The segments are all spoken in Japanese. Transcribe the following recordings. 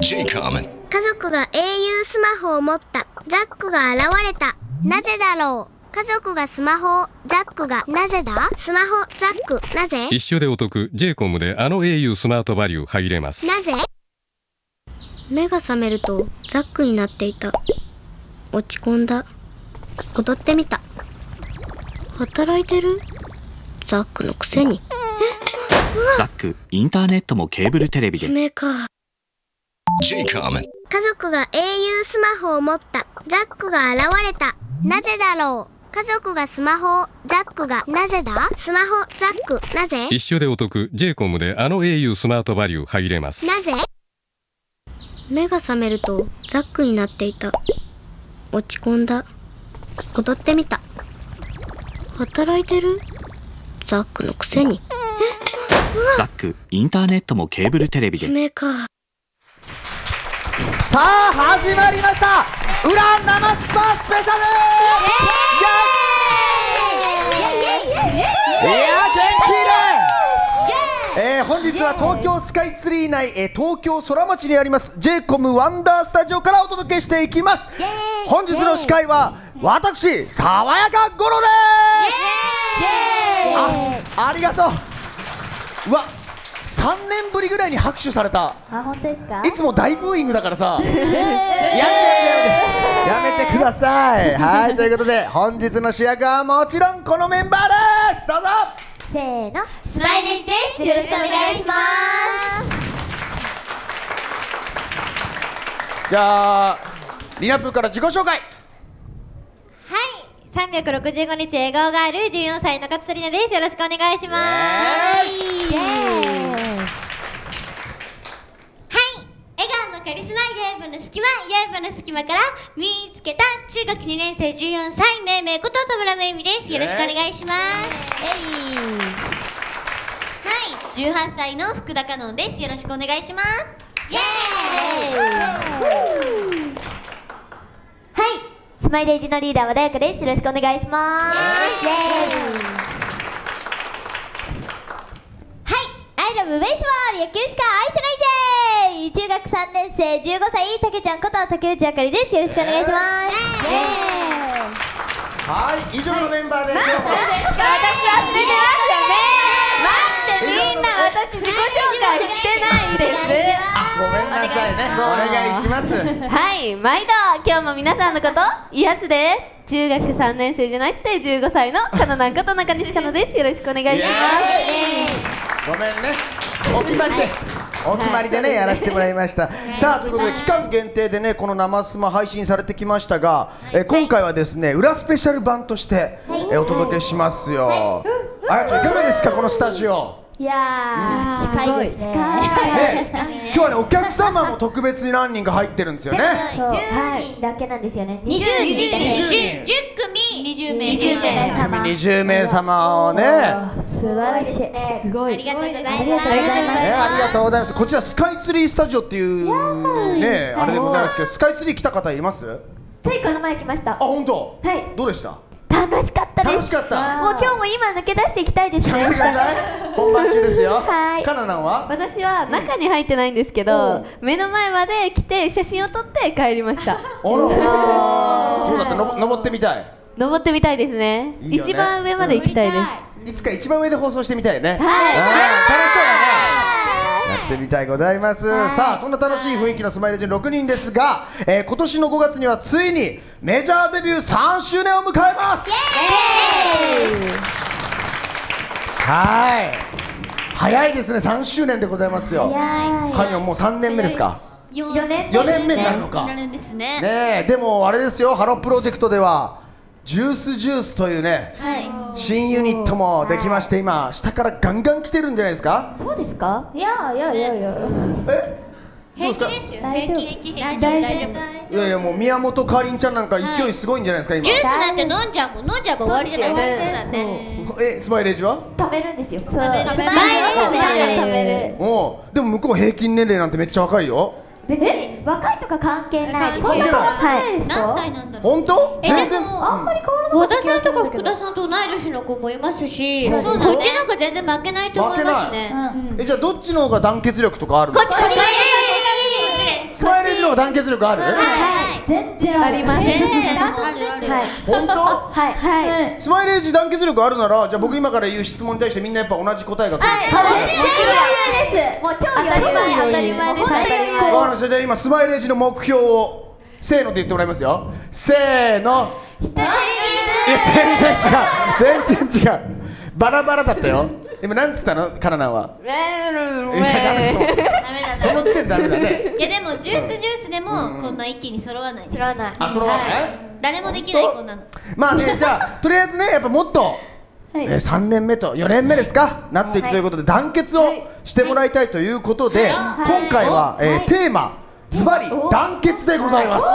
家族が au スマホを持った。ザックが現れた。なぜだろう。家族がスマホを、ザックがなぜだ。スマホザックなぜ。 一緒でお得 J-COM でau スマートバリュー入れます。 なぜ。目が覚めるとザックになっていた。落ち込んだ。踊ってみた。働いてるザックのくせに。 ザック、インターネットもケーブルテレビで。 目か。 J-COM。 家族が au スマホを持った。ザックが現れた。なぜだろう。家族がスマホを、ザックがなぜだ。スマホザックなぜ。 一緒でお得 J-COM でau スマートバリュー入れます。 なぜ。目が覚めるとザックになっていた。落ち込んだ。踊ってみた。働いてるザックのくせに。 ザック、インターネットもケーブルテレビで。 目か。 さあ始まりました、裏生スパスペシャル。いや元気で、本日は東京スカイツリー内、東京ソラマチにあります J-COM ワンダースタジオからお届けしていきます。本日の司会は私、爽やかゴロです。ありがとう。うわ、3年ぶりぐらいに拍手された。 あ、本当ですか。 いつも大ブーイングだからさ、やめてください。はい、ということで本日の主役はもちろんこのメンバーです。どうぞ。 せーの、 スマイレージです。よろしくお願いします。 じゃあリナプーから自己紹介。 365日笑顔がある14歳の勝里奈です。よろしくお願いします。はい、笑顔のカリスマ、イエーブの隙間、イエーブの隙間から見つけた中学2年生14歳、めいめいこと田村めいみです。よろしくお願いします。はい、18歳の福田かのんです。よろしくお願いします。イエーイ。 はい、スマイレージのリーダーはだやかです。よろしくお願いします。イエーイ。はい、アイラブベースボール野球しか愛せないぜ。中学3年生15歳、たけちゃんこと竹内あかりです。よろしくお願いします。イエーイ。 はい、以上のメンバーで今日も私忘れてましたね。待って、みんな私自己紹介してないです。 ごめんなさいね、お願いします。 はい、毎度今日も皆さんのこと癒すで。中学3年生じゃなくて15歳のかのなんこと中西かのです。よろしくお願いします。 ごめんね、お決まりでね、やらせてもらいました。さあ、ということで期間限定でね、この生スマ配信されてきましたが、今回はですね、裏スペシャル版としてお届けしますよ。あやちゃん、いかがですか、このスタジオ。 いやー、近いですね。 今日はね、お客様も特別に何人か入ってるんですよね。 10人だけなんですよね。 10組 20名様をね、 素晴らしい。 すごい。 ありがとうございます。 ありがとうございます。こちらスカイツリースタジオっていうね、あれでございますけど、スカイツリー来た方います？ ついこの前来ました。 あ、本当？ はい。 どうでした？ 楽しかったです。 楽しかった。 もう今日も今抜け出していきたいですね。 やめてください。本番中ですよ。 はい。 カナナンは？ 私は中に入ってないんですけど、目の前まで来て写真を撮って帰りました。 あら。どうだった？登ってみたい。 登ってみたいですね。一番上まで行きたいです。 いつか一番上で放送してみたいね。はい。楽しそうだね。やってみたいございます。さあ、そんな楽しい雰囲気のスマイルジェン6人ですが、今年の5月にはついにメジャーデビュー3周年を迎えます。はい。早いですね、3周年でございますよ。カニョンもう3年目ですか。 4年目になるのか。 なるんですね。 ねえ、でもあれですよ、ハロープロジェクトではジュースというね、新ユニットもできまして、今下からガンガン来てるんじゃないですか。 そうですか。いや。 平気ですよ。 大丈夫。 大丈夫。 いやいや、もう宮本かりんちゃんなんか勢いすごいんじゃないですか今。 ジュースなんて飲んじゃえば終わりじゃないですか。 スマイレージは？ 食べるんですよ。 食べる。 おお、でも向こう平均年齢なんてめっちゃ若いよ。 別に若いとか関係ないです。 関係ない。 何歳なんだろう。 本当？全然あんまり変わらない。 和田さんとか福田さんと同い年の子もいますし、こっちの方が全然負けないと思いますね。 じゃあどっちの方が団結力とかあるの？ こっち。 その方が団結力ある？ 全然あります。 全然あるある。 本当？ はいはい。 スマイレージ団結力あるなら、じゃあ僕今から言う質問に対してみんなやっぱ同じ答えが来る。 全然余裕です。もう超余裕。 当たり前です。当たり前。 わかりました。じゃあ今スマイレージの目標をせーので言ってもらいますよ。せーの。いや全然違う。バラバラだったよ。今なんつったのカナナは。いやダメそう。 ダメだ。 その時点でダメだね。 いやでもジュースでもこんな一気に揃わない。 知らない。 あ、それはね。 誰もできないこんなの。 まあね、じゃあとりあえずね、やっぱもっと3年目と4年目ですか、なっていくということで団結をしてもらいたいということで、今回はテーマズバリ団結でございます。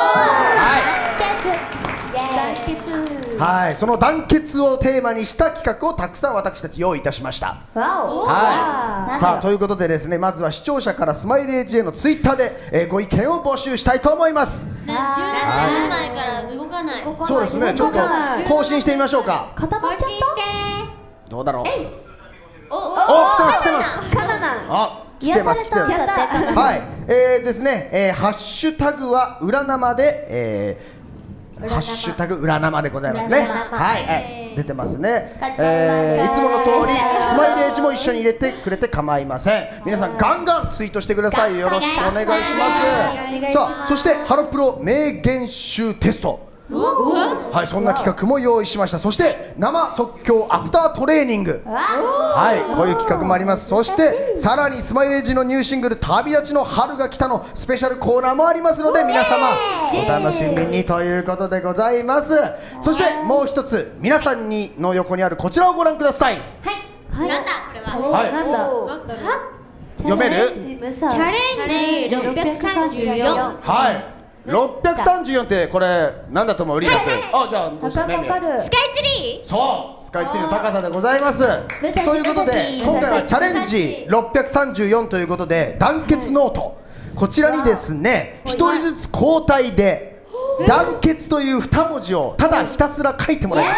はい、その団結をテーマにした企画をたくさん私たち用意いたしました。はい、さあということでですね、まずは視聴者からスマイレージへのツイッターで、ご意見を募集したいと思います。 17年前から動かない。 そうですね、ちょっと更新してみましょうか。 固まっちゃっどうだろう。 お、 来てます。 カナナ。 あ、来てます来てます。はい、ですね、ハッシュタグは裏生で、ハッシュタグ裏生でございますね。はい、出てますね。いつもの通りスマイレージも一緒に入れてくれて構いません。皆さんガンガンツイートしてください。よろしくお願いします。さあ、そしてハロプロ名言集テスト。はい、そんな企画も用意しました。そして生即興アクタートレーニング、はい、こういう企画もあります。そしてさらにスマイレージのニューシングル旅立ちの春が来たのスペシャルコーナーもありますので、皆様お楽しみにということでございます。そしてもう一つ、皆さんの横にあるこちらをご覧ください。 なんだこれは。 はい、 なんだ。 読める？ チャレンジ634。 はい、634ってこれなんだと思う？リーダーって。あ、じゃあどうした？ た。わかる。 スカイツリー。 そう、スカイツリーの高さでございます。ということで今回はチャレンジ634ということで、団結ノート、こちらにですね1人ずつ交代で団結という2文字をただひたすら書いてもらいます。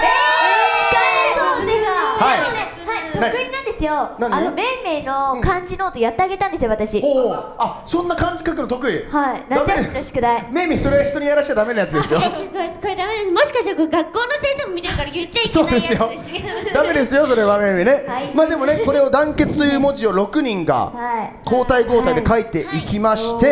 はい、 得意なんですよ。めいめいの漢字ノートやってあげたんですよ、私。 ほう、あ、そんな漢字書くの得意？ はい、夏休みの宿題。 めいめいそれ人にやらしちゃダメなやつですよ。 これダメです。もしかしたら学校の先生も見てるから言っちゃいけないやつですよ。 ダメですよ、それはめいめいね。まあでもね、これを団結という文字を6人が交代交代で書いていきまして、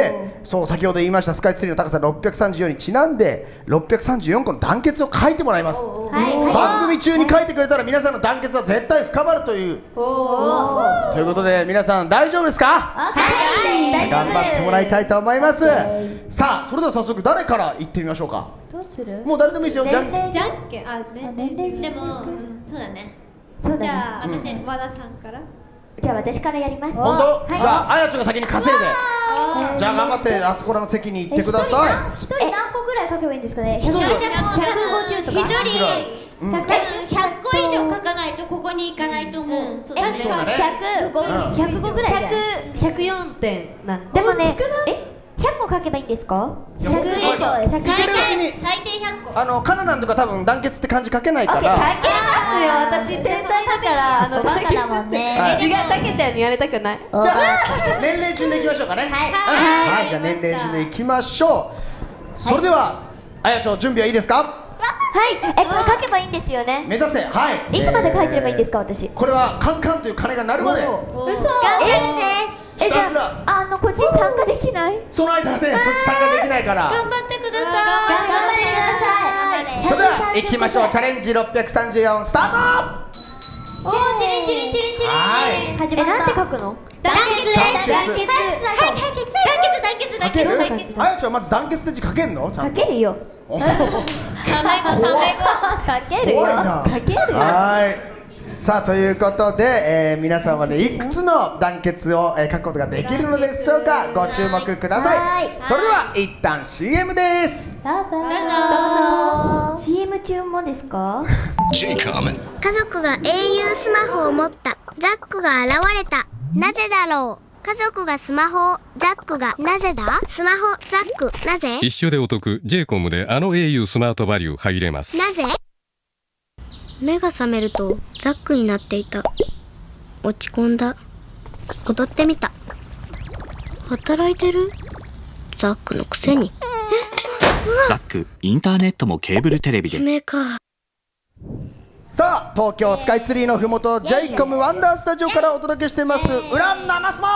そう、先ほど言いましたスカイツリーの高さ634にちなんで634個の団結を書いてもらいます。番組中に書いてくれたら皆さんの団結は絶対深まるという。ということで皆さん大丈夫ですか？頑張ってもらいたいと思います。さあ、それでは早速誰から行ってみましょうか。 どうする？ もう誰でもいいですよ。じゃんでもそうだね。 そうだね。 任せる。 和田さんから。 じゃあ私からやります。 本当？じゃああやちゃんが先に稼いで、じゃあ頑張ってあそこらの席に行ってください。 一人何個ぐらい書けばいいんですかね？ 一人 150とか。 1人100個以上書かないとここに行かないと思う。そうだね。 105ぐらいじゃない 104点なんでもね、100個書けばいいんですか？100以上。 いけるうちに最低100個。 カナナンとか多分団結って漢字書けないから。 書けますよ、私天才だからバカだもんね。 違う、たけちゃんに言われたくない。 じゃあ年齢順でいきましょうかね。はい、じゃあ年齢順でいきましょう。それではあやちゃん準備はいいですか？ はい、これ書けばいいんですよね。 目指せ。はい。 いつまで書いてればいいんですか、私。 これはカンカンという鐘が鳴るまで。 嘘。 頑張るです。 じゃあこっち参加できない？ その間ね、そっち参加できないから。 頑張ってください。 頑張ってください。 それでは行きましょう。チャレンジ634スタート。 チリンチリンチリンチリン。 始まった。なんて書くの？ 団結です。団結。 書ける？あやちゃんまず団結って字書けるの？ちゃんと。 書けるよ。 タメ語。 書けるよ。書けるよ。 はい。さあということで、皆さんはねいくつの団結を、書くことができるのでしょうか。ご注目ください。それでは一旦 CM です。 どうぞ。CM 中もですか？ J Common。 家族が au スマホを持った。ザックが現れた。なぜだろう。家族がスマホを、ザックがなぜだ。スマホザックなぜ。 一緒でお得 J コムでau スマートバリュー入れます。 なぜ。目が覚めるとザックになっていた。落ち込んだ。踊ってみた。働いてる？ ザックのくせに。 ザックインターネットもケーブルテレビで。 夢か。 さあ東京スカイツリーのふもと j イコムワンダースタジオからお届けしてますウラン生スマ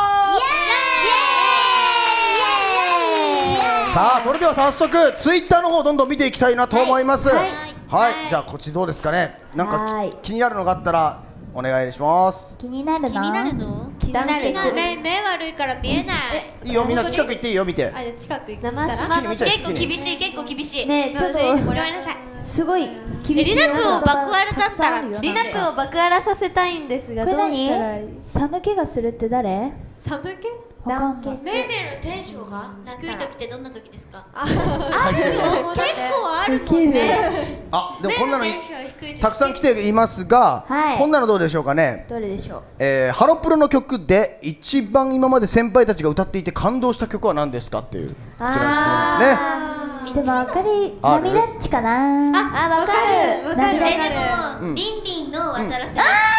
さあそれでは早速ツイッターの方どんどん見ていきたいなと思います。はいじゃあこっちどうですかね。なんか気になるのがあったらお願いします。 気になるの？ 気になるの？ 気になる。 目悪いから見えない。 いいよみんな近く行っていいよ見て。 近く行く生好きに見ちゃえ結構好きに。 厳しい結構厳しい。 ねえちょっとごめんなさい。 すごい厳しい。 リナップを爆割れだったらリナップを爆荒らさせたいんですが、 これどうしたらいい？ 寒気がするって誰？ 寒気？ わかんない。 メイメイのテンションが低い時ってどんな時ですか？ある結よ結構あるもんね。 あでもこんなのメイのテンション低い時たくさん来ていますが、 はいこんなのどうでしょうかね。 どれでしょう？ ハロプロの曲で一番今まで先輩たちが歌っていて感動した曲は何ですかっていうこちらの質問ですね。 でもわかりある涙っちかな。あわかる。 わかる涙っち。 でもリンリンの渡らせ。 賛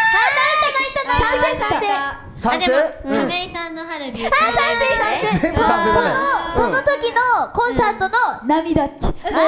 成。 賛成？ でも亀井さんの春ビューティー。 全部賛成だね。 その時のコンサートの涙っち。私ま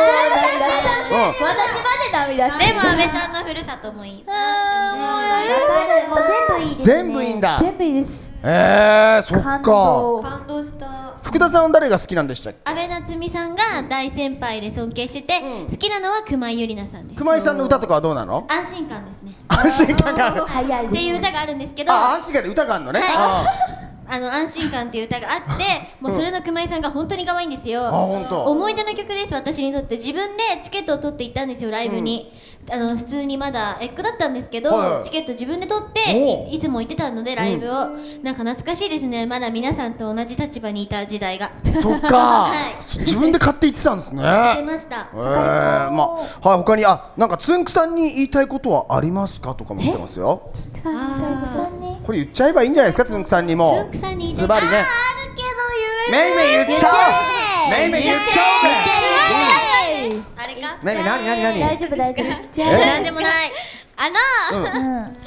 で涙っち。 でも阿部さんのふるさともいい。 もう全部いいですね。 全部いいんだ。 全部いいです。 そっ感か。 動。 感動した。 福田さんは誰が好きなんでしたっけ？ 阿部夏美さんが大先輩で尊敬してて、好きなのは熊井ゆりなさんです。 熊井さんの歌とかはどうなの？ 安心感ですね。 安心感がある。 早いです。 っていう歌があるんですけど、 あ、安心感で歌があるのね。 安心感っていう歌があって、もうそれの熊井さんが本当に可愛いんですよ。 本当。 思い出の曲です。私にとって自分でチケットを取って行ったんですよライブに。普通にまだエッグだったんですけど、チケット自分で取っていつも行ってたのでライブを、なんか懐かしいですね。まだ皆さんと同じ立場にいた時代が。 そっか。自分で買って行ってたんですね。 出ました。 はい他になんかつんくさんに言いたいことはありますかとかも来てますよ。これ言っちゃえばいいんじゃないですかつんくさんにも。 つんくさんにズバリね。 あるけどめいめい言っちゃおう。めいめい言っちゃあれか。 おう。めいめい何？ 大丈夫大丈夫。 なんでもない。楽屋でうるさいのは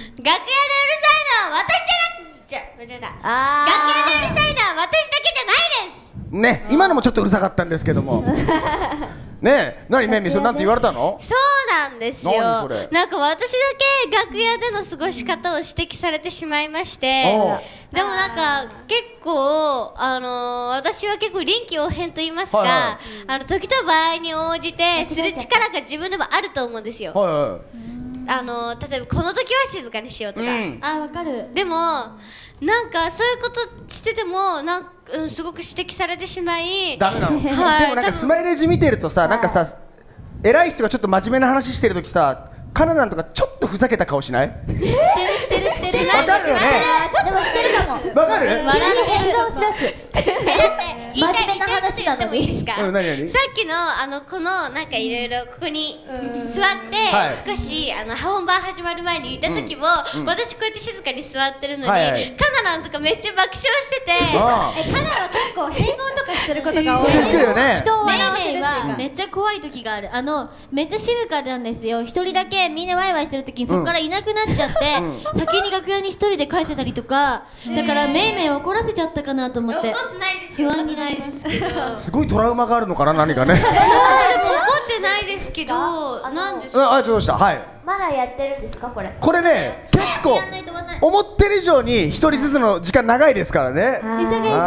私じゃなくて、間違えた。楽屋でうるさいのは私だけじゃないです。 ね、今のもちょっとうるさかったんですけども。ねえ、何めいめいそれなんて言われたの？ そうなんですよ。 何それ？ なんか私だけ楽屋での過ごし方を指摘されてしまいまして、でもなんか結構私は結構臨機応変と言いますか、時と場合に応じてする力が自分でもあると思うんですよ。例えばこの時は静かにしようとか。わかる。でもなんかそういうことしててもすごく指摘されてしまい。 ダメなの。でもなんかスマイレージ見てるとさ、なんかさ偉い人がちょっと真面目な話してるときさ、カナダンとかちょっとふざけた顔しない？ してる。 わかるよね。 でもしてるかも。 わかる？ 急に変顔しだす。 真面目な話なのもいいですか？ 何？ さっきのこのなんかいろいろここに座って少し本番始まる前にいた時も私こうやって静かに座ってるのにカナランとかめっちゃ爆笑してて、カナラは結構変顔とかすることが多い。 してくるよね。 人を笑わせるっていうかめっちゃ怖い時がある。めっちゃ静かなんですよ。一人だけみんなワイワイしてる時にそこからいなくなっちゃって先に楽屋に一人で帰ってたりとか、だからめいめい怒らせちゃったかなと思って。怒ってないですよ。不安になりますけど。 すごいトラウマがあるのかな何かね。 でも怒ってないですけど、なんですか？ どうした？はい。 まだやってるんですかこれ？ これね結構思ってる以上に一人ずつの時間長いですからね。 急げ。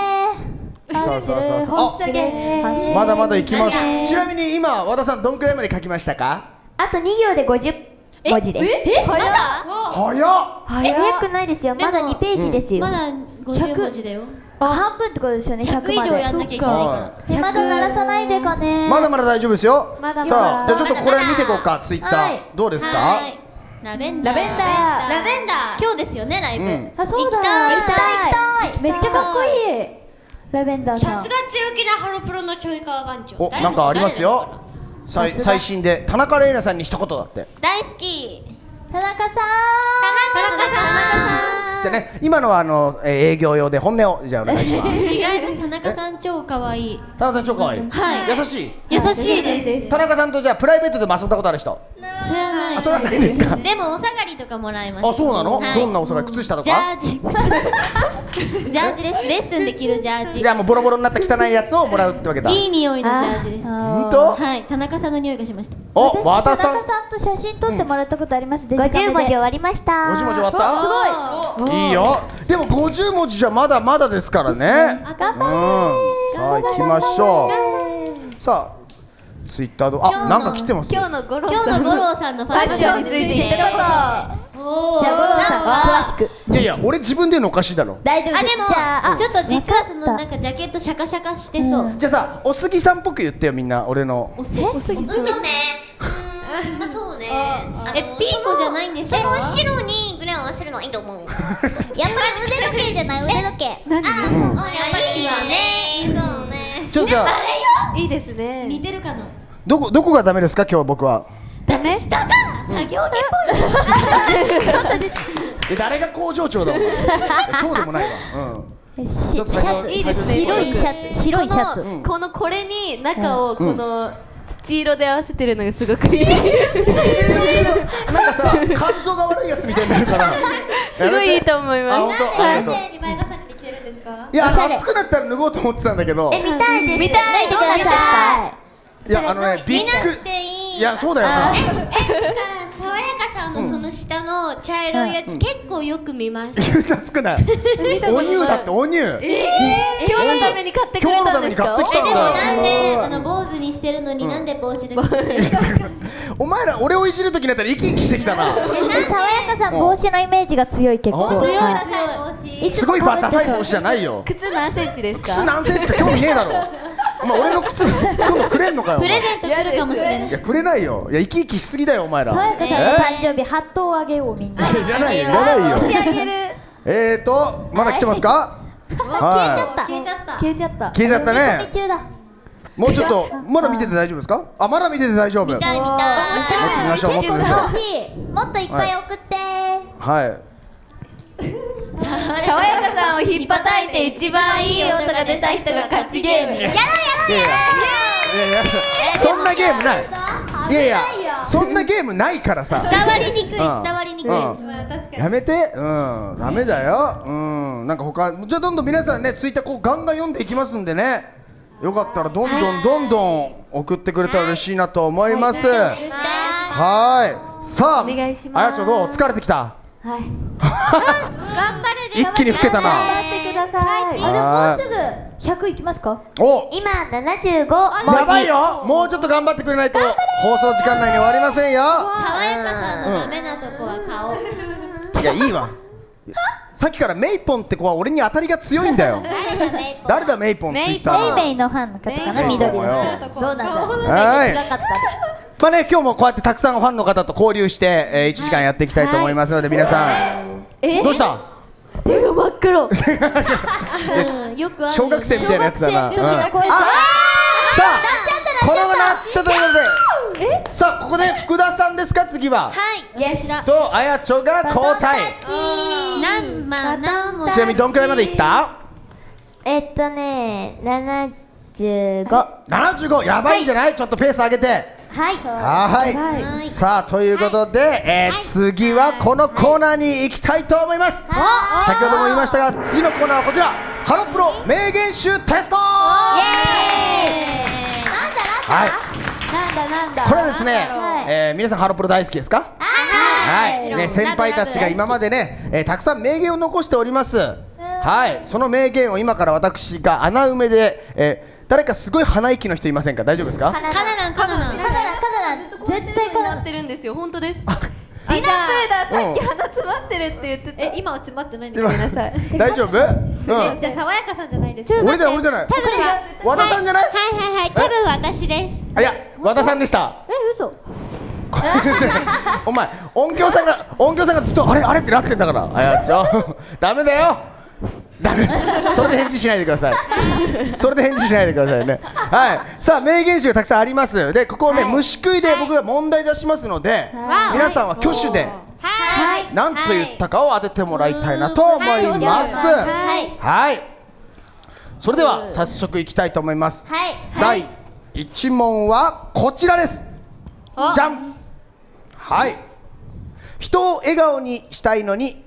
まだまだいきます。ちなみに今和田さんどんくらいまで書きましたか？ あと2行で50文字です。早くないですよ。まだ2ページですよ。 まだ50文字だよ。 半分ってことですよね。100 以上やんなきゃいけないから。 まだ鳴らさないでかね。 まだまだ大丈夫ですよ。 まだまだ。 さあじゃあちょっとこれ見ていこうか。ツイッターどうですか？ ラベンダー。今日ですよねライブ。 そうだ。行きたい。めっちゃかっこいい。ラベンダーさん。 さすが強気なハロプロのちょい川番長。 なんかありますよ。最新で田中玲奈さんに一言だって。 大好き。 田中さん。 でね、今のは営業用で本音をじゃあお願いします。 違います。田中さん超可愛い。 田中さん超可愛い。 はい。 優しい。 優しいです。 田中さんとじゃあプライベートでも遊んだことある人？ 知らない。 あ、それはないんですか。 でもお下がりとかもらえます。 あ、そうなの、 はいどんなお下がり、靴下とジャか。 ージジャージです。レッスンで着るジャージ。 じゃあもうボロボロになった汚いやつをもらうってわけだ。 いい匂いのジャージです。 本当。 はい、田中さんの匂いがしました。 お、 私田中和田さん。 さんと写真撮ってもらったことあります。デジカメで 50文字終わりました 50文字終わった。 すごい。 いいよ。でも50文字じゃまだまだですからね。 頑張さあ行きましょう。さあツイッターでなんか来てます。 今日の五郎今日さんの五郎さんのファッションについて言ってたこと。 じゃあ五郎さん詳しく。 いやいや、俺自分で言うのおかしいだろ。 大丈夫。 あ、でもじゃあちょっと実はそのわかったなんかジャケットシャカシャカしてそう。 じゃあさ、おすぎさんっぽく言ってよみんな、俺の。 そうね。まあそうね。ピーコじゃないんですよ。その後ろにグレーを合わせるのはいいと思う。 やっぱり腕時計じゃない、腕時計。 やっぱりいいよね。そうね。 ちょっとじゃあいいですね。 似てるかな。 どこがダメですか今日僕は。 ダメ？ 下が作業着っぽい。 誰が工場長だお前。そうでもないわ。 シャツ、 いいですね。 白いシャツ、白いシャツ。 これに中をこの土色で合わせてるのがすごくいい。 なんかさ、肝臓が悪いやつみたいになるから。 すごいいいと思いあ、 ます。 本当。ありがとう。 2倍重ねて着てるんですか。 いや、暑くなったら脱ごうと思ってたんだけど。 見たいです。 見たい脱いでください。 いや、びっくり。いや、そうだよな。 爽やかさんのその下の茶色いやつ結構よく見ます。 急に暑くない。お乳だってお乳。 今日のために買ってくれ今日のたんですかために買って？きたんでもなんだよ。 で坊主にしてるのになんで帽子だけ着てるんですか。 お前ら俺をいじるときになったら生き生きしてきたな。 爽やかさん帽子のイメージが強い結構。 本当？ 強い帽子。 すごいバタサイ帽子じゃないよ。 靴何センチですか？ 靴何センチか興味ねえだろ。お前俺の靴今度くれんのかよ。 プレゼント来るかもしれないいやくれないよ。いや生き生きしすぎだよお前ら。 爽やかさんの誕生日ハットをあげようみんな。 いらないよいらないよ。 仕上げる。 まだ来てますか？ 消えちゃった。 消えちゃった。 消えちゃった。 消えちゃったね。 見込み中だ。 もうちょっとまだ見てて大丈夫ですか？あ、まだ見てて大丈夫。 見たい見たい。 持ってみましょう持ってみましょう。 楽しい。もっといっぱい送って。 はい。 爽やかさんを引っ叩いて一番いい音が出た人が勝ちゲーム。 いやいやそんなゲームない。いやいやそんなゲームないからさ。 伝わりにくい伝わりにくい。 やめて、ダメだよ。なんか他、じゃあどんどん皆さんね、ツイッターこうガンガン読んでいきますんでね。よかったらどんどん送ってくれたら嬉しいなと思います。はい。さあ、 お願いします。 あやちょどう？疲れてきた？ はい。 頑張れで。 一気に老けたな。 頑張ってください。 あれもうすぐ100いきますか？ お、 今75。 やばいよ。もうちょっと頑張ってくれないと放送時間内に終わりませんよ。 爽やかさんのダメなとこは顔。 いやいいわ。さっきからメイポンって子は俺に当たりが強いんだよ。誰だメイポンツイッターの。 メイメイのファンの方かな、緑の。どうなんだろう。 はい。 違かったり。 まあね、今日もこうやってたくさんファンの方と交流して、1時間やっていきたいと思いますので、皆さん、どうした？ 手が真っ黒。 よくある。 小学生みたいなやつだな。 小学生の時の声さあ、このままなったということで、さあここで福田さんですか次は。 はい。よしだ。 とあやちょが交代。 何ちなみにどんくらいまでいった？ 75。 75、やばいんじゃない？ちょっとペース上げて。はい。さあということで、次はこのコーナーに行きたいと思います。先ほども言いましたが、次のコーナーはこちら、ハロプロ名言集テスト。 なんだ。 これはですね、皆さんハロプロ大好きですか？はい。ね、先輩たちが今までね、たくさん名言を残しております。はい。その名言を今から私が穴埋めで、誰かすごい鼻息の人いませんか？大丈夫ですか？ カナダン絶対こうなってるんですよ。本当です。リナプーダさっき鼻詰まってるって言ってて。 今は詰まってないんでごめんなさい。 大丈夫？ じゃあ爽やかさんじゃないですか。 俺じゃない。和田さんじゃない？ はい多分私です。 いや和田さんでした。 嘘。 お前音響さんがずっとあれってなってんだから。あやちょダメだよ。ダメです。それで返事しないでください。それで返事しないでくださいね。はい。さあ名言集がたくさんあります。でここをね、虫食いで僕が問題出しますので、皆さんは挙手で何と言ったかを当ててもらいたいなと思います。はい。それでは早速いきたいと思います。第1問はこちらです。じゃん。はい。 人を笑顔にしたいのに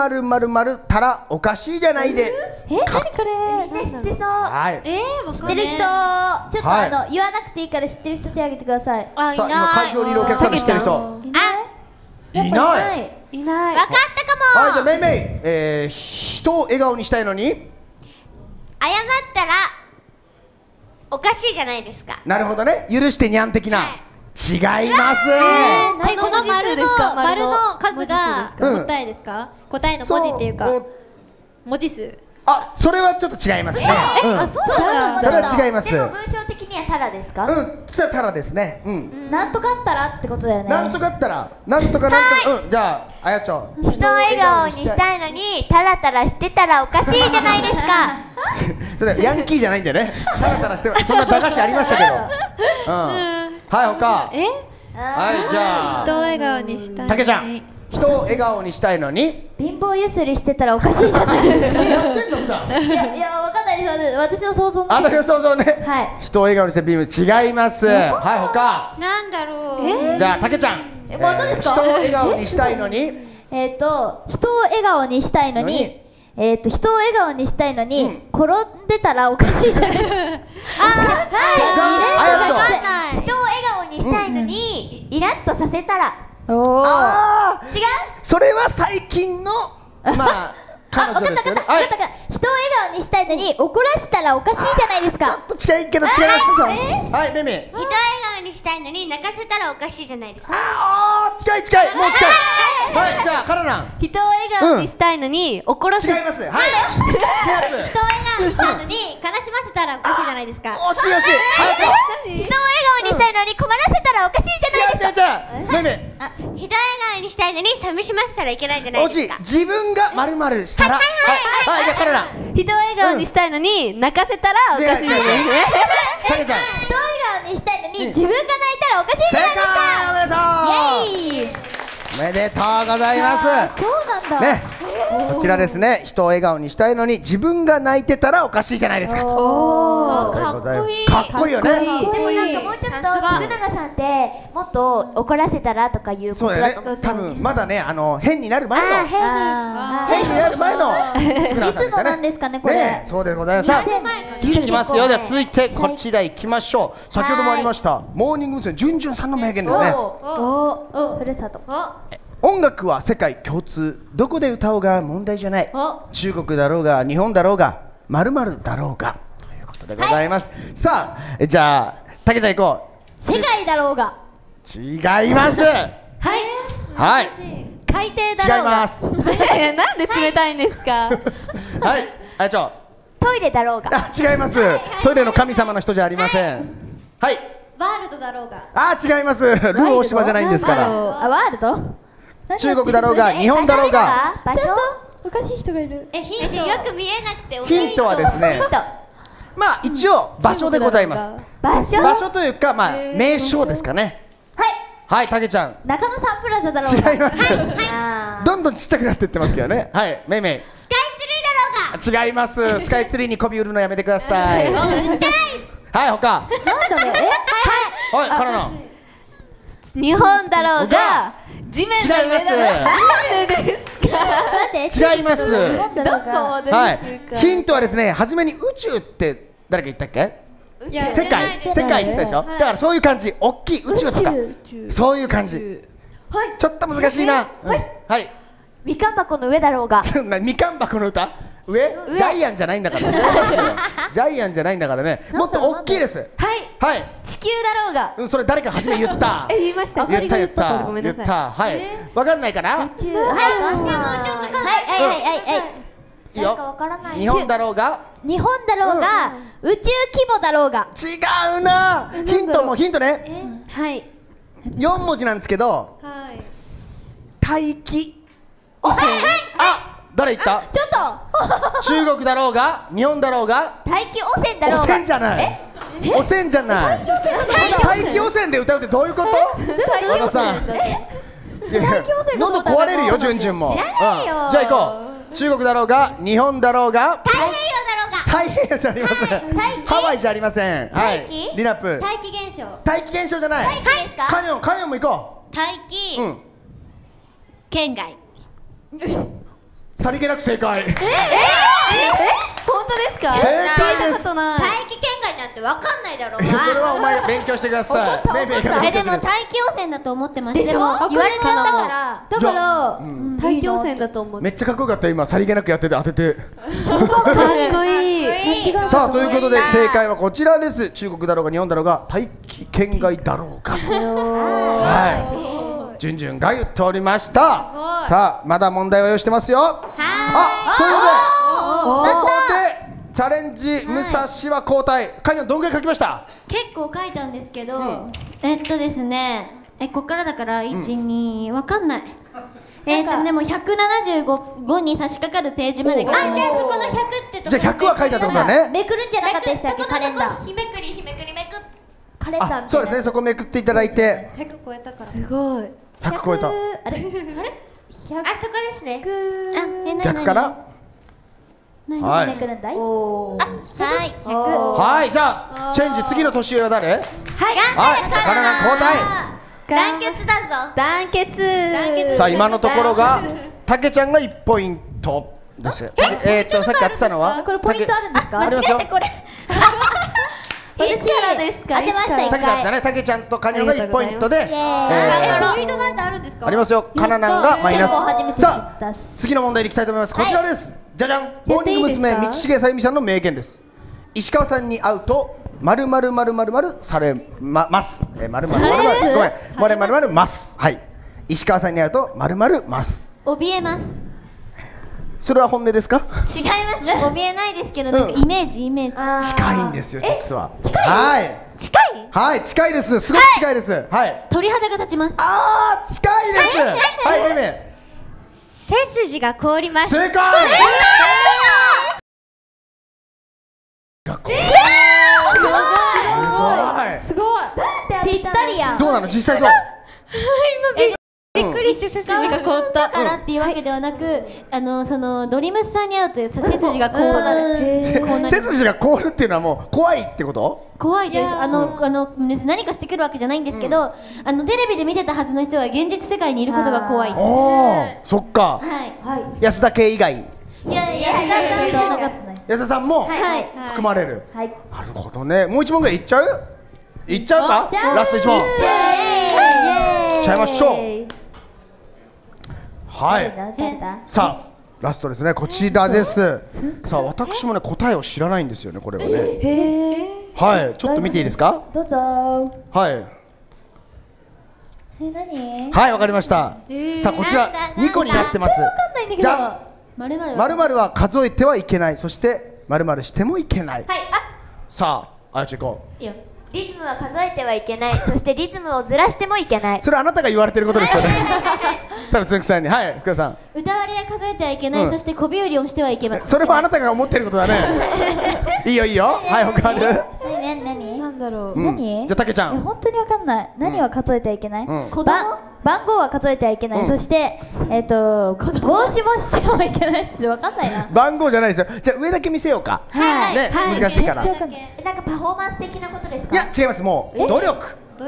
〇〇〇〇たらおかしいじゃないで何これみんな知ってそう。 はい知ってる人ちょっとはい言わなくていいから知ってる人手挙げてください。 あ、いさあ今会場にいるお客さんで知ってる人いないいない。 わかったかも。 はいじゃあめいめい、人を笑顔にしたいのに謝ったらおかしいじゃないですか。 なるほどね許してにゃん的な、違います、 え、この丸の数がうん答えですか？答えの文字っていうかそう文字数。 あそれはちょっと違いますね、 あ、そうなんだ。 それは違いますでも文章的にはタラですか？ そしたらタラですねなんとかあったらってことだよね。 なんとかあったらなんとかなんとかじゃああやちゃん人を笑顔にしたいのにタラタラしてたらおかしいじゃないですか。 それヤンキーじゃないんでねタラタラしてそんな駄菓子ありましたけどはい他はいじゃあ人を笑顔にしたいのに。 たけちゃん人を笑顔にしたいのに貧乏ゆすりしてたらおかしいじゃないですか。 やってんの普段いやわかんないです。私の想像の。 あの予想像ねはい人を笑顔にしてビーム違いますはい他なんだろう。 じゃあたけちゃんまたですか人を笑顔にしたいのに人を笑顔にしたいのに人を笑顔にしたいのに転んでたらおかしいじゃないですか。 あやちゃん人を笑顔にしたいのにイラッとさせたら違う？ それは最近のまあ彼女ですよねはい人を笑顔にしたいのに怒らせたらおかしいじゃないですちょか。 っと近いけど違いますはいめめ人を笑顔にしたいのに泣かせたらおかしいじゃないですか。 近い近いもう近いはいじゃあカナナン人を笑顔にしたいのに怒らせ違いますはい人を笑顔にしたのに悲しませたらおかしいじゃないですか。 惜しい惜しいはいじゃあ人を笑顔にしたいのに困らせたらおかしいじゃないですか。 違うめめ人を笑顔にしたいのに寂しませたらいけないじゃない惜しいですか。 自分がまるまるしたらはいじゃあカナナン人を笑顔にしたいのに泣かせたらおかしいじゃないですか。 たけちゃん人を笑顔にしたいのに自分が泣いたらおかしいじ正ゃないですか。 解イエーイ。 おめでとうございますそうなんだ。 ねこちらですね人を笑顔にしたいのに自分が泣いてたらおかしいじゃないですかとかっこいい。 かっこいいよねでもなんかもうちょっと徳永さんってもっと怒らせたらとかいうことそうだよねだと思って。 多分まだね変になる前の変変になる前の福永さんでしたいつのなんですかねこれ。 ねそうでございますさあいきますよでは続いてこちら行きましょう先ほどもありましたモーニング娘。じゅんじゅんさんの名言ですねおふるさと。 音楽は世界共通どこで歌おうが問題じゃない中国だろうが日本だろうが〇〇だろうがということでございますさあじゃあたけちゃん行こ世界だろうが。 う違いますはい海底だろうが。 違いますなんで冷たいんですか。 はいあやちゃんトイレだろうが。 あ違いますトイレの神様の人じゃありませんはいワールドだろうが。 あ違いますルー大島じゃないんですからワールド？ 中国だろうが日本だろうが場所？ おかしい人がいる。 ヒントよく見えなくてヒントはですねヒント。 まあ一応場所でございます場所？ 場所というかまあ名称ですかねはい。 はいたけちゃん中野サンプラザだろうが。 違いますあどんどんちっちゃくなってってますけどねはいめいめいスカイツリーだろうが。 違いますスカイツリーに媚び売るのやめてくださいはい他ーなんだろうはいカナナ日本だろうが地面の違います上だろうが。なんでですか。 待って。 違いますなんだろうどが。 こですか。 はいヒントはですね初めに宇宙って誰か言ったっけいや世界って言ってたでしょだからそういう感じ大きい宇宙とかそういう感じちょっと難しいなはいみかん箱の上だろうが。 みかん箱の歌上ジャイアンじゃないんだから違いますよジャイアンじゃないんだからねもっと大きいですはいはい地球だろうが。 それ誰か初め言った言いました。 言った言っあた言ごめんなさい。 ったはいわかんないかなはい。もうちょっと考えて。 いいよ誰かわからない。 日本だろうが日本だろうが宇宙規模だろうが。 違うなヒントもヒントねはい。 4文字なんですけどはい。 大気あ誰言ったちょっ中国だろうが日本だろうがと大気汚染だろうが。 汚染じゃない汚染じゃない大気汚染で歌うってどういうこと和田さんいや喉壊れるよじゅんじゅんも知らないよじゃあ行こう中国だろうが日本だろうが太平洋だろうが。 太平洋じゃありませんハワイじゃありませんはい大気リナップ大気現象。 大気現象じゃない大気ですか？ カニョンも行こ大気。 ううん圏外。 さりげなく正解。 本当ですか？ 正解です。 聞いたことない。 大気圏外なんてわかんないだろうが。 それはお前勉強してください。めいめいが勉強してください。 大気汚染だと思ってました。 でしょでも言われちゃったからだから大気汚染だと思う。 めっちゃかっこよかった今さりげなくやってて当てて。 かっこいい。 さあということで正解はこちらです。中国だろうが日本だろうが大気圏外だろうかと。はい。じゅんじゅんが言っておりました。さあまだ問題は用意してますよ。あ、ということでここでチャレンジ武蔵は交代。カイナどんぐらい書きました？ 結構書いたんですけど、ですね、こっからだから1、2わかんない。でも175に差し掛かるページまで書いてます。 じゃあそこの100ってところ。 じゃあ100は書いたってことだね。 めくるんじゃなかったでしたっけ、カレンダー。 日めくりめくカレンダーみたいな。 そうですね、そこめくっていただいて。 100超えたから。 すごい。 100超えた。 あれあ、そこですね。 逆かな。はいめくるんだい。 はい100。 はい、じゃあチェンジ次の年上は誰？はい、カナナ交代。 団結だぞ。 団結。 さあ今のところがたけちゃんが1ポイントです。さっき当てたのはこれポイントあるんですか？ ありますよ。 これ。 いつからですか？ 当てましたたけちゃんだね、たけちゃんとカニョンが1ポイントで、 ポイントなんてあるんですか？ ありますよ。カナナンがマイナ結構初めて知ったス。さあ次の問題に行きたいと思います。こちらです。じゃじゃん。モーニング娘。道重さゆみさんの名言です。石川さんに会うと〇〇〇〇〇されます。〇〇〇〇ごめん、〇〇〇ます。はい。石川さんに会うと〇〇ます。 怯えます。 それは本音ですか？ 違います。怯えないですけど、なんかイメージ。 近いんですよ実は。はい。 近い？ はい近いです。すごく近いです。はい。 鳥肌が立ちます。 ああ近いです。はいめめ。 背筋が凍ります。 正解。 すごい。ぴったりやん。 どうなの実際どう？ びっくりして背筋が凍ったからっていうわけではなく、そのドリムスさんに会うと背筋がこうなる。 背筋が凍るっていうのはもう怖いってこと？ 怖いです。何かしてくるわけじゃないんですけど、テレビで見てたはずの人が現実世界にいることが怖い。 おお、そっか。 はい。 安田系以外。 いや安田さんも含まれる。なるほどね。もう一問ぐらいいっちゃう？いっちゃうか？ラスト一問。いっちゃいましょう。はい。さあラストですね。こちらです。さあ私もね答えを知らないんですよねこれはね。はい。ちょっと見ていいですか？ どうぞ。 はい。 何？ はいわかりました。さあこちら2個になってます。じゃん。 〇 〇は数えてはいけない。そして〇〇してもいけない。 はい。 さああやちゃん行こう。 いいよ。リズムは数えてはいけない。そしてリズムをずらしてもいけない。 それあなたが言われてることですよね。多分つんくさんに。はい福田さん。 歌割りは数えてはいけない。そして小び売りをしてはいけない。 それもあなたが思ってることだね。いいよいいよ。はい他ある？ 何？ なんだろう。 何？ じゃあたけちゃん。 本当にわかんない。何は数えてはいけない？ 子供？ 番号は数えてはいけない。そして帽子もしてはいけないってわかんないな。 番号じゃないですよ。じゃあ上だけ見せようか。 はい。 ね難しいから。 なんかパフォーマンス的なことですか？ いや違います。もう努力。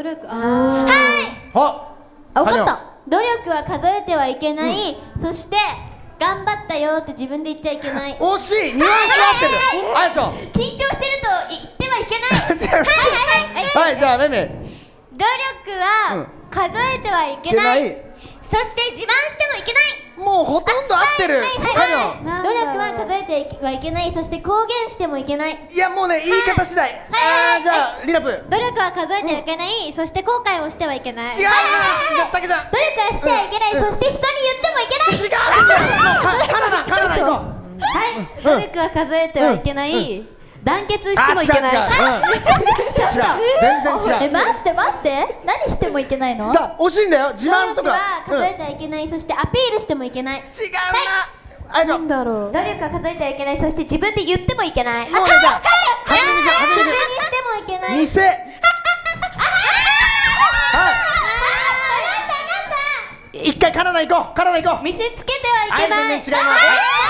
あわかった。 努力は数えてはいけない。そして頑張ったよって自分で言っちゃいけない。 惜しい。ニュアンス合ってる。あやちゃん。 緊張してると言ってはいけない。 違います。はいじゃあめめ。 努力は数えてはいけない。そして自慢してもいけない。 もうほとんど合ってる。 努力は数えてはいけない。そして公言してもいけない。 いやもうね言い方次第。じゃあリナプ。 努力は数えてはいけない。そして後悔をしてはいけない。 違うな。じゃあたけちゃん。 努力はしてはいけない。そして人に言ってもいけない。 違う。カナダ行こう。 はい。努力は数えてはいけない。団結してもいけない。 違う全然違う。 待って何してもいけないの？ さあ惜しいんだよ。自慢とか努力は数えてはいけない。そしてアピールしてもいけない。 違うな。あいちゃん。 だろう。 努力は数えてはいけない。そして自分で言ってもいけない。 もうねじゃあ初めにしてもいけない。 店。一回カナダ行こう。 見せつけてはいけない。 全然違います。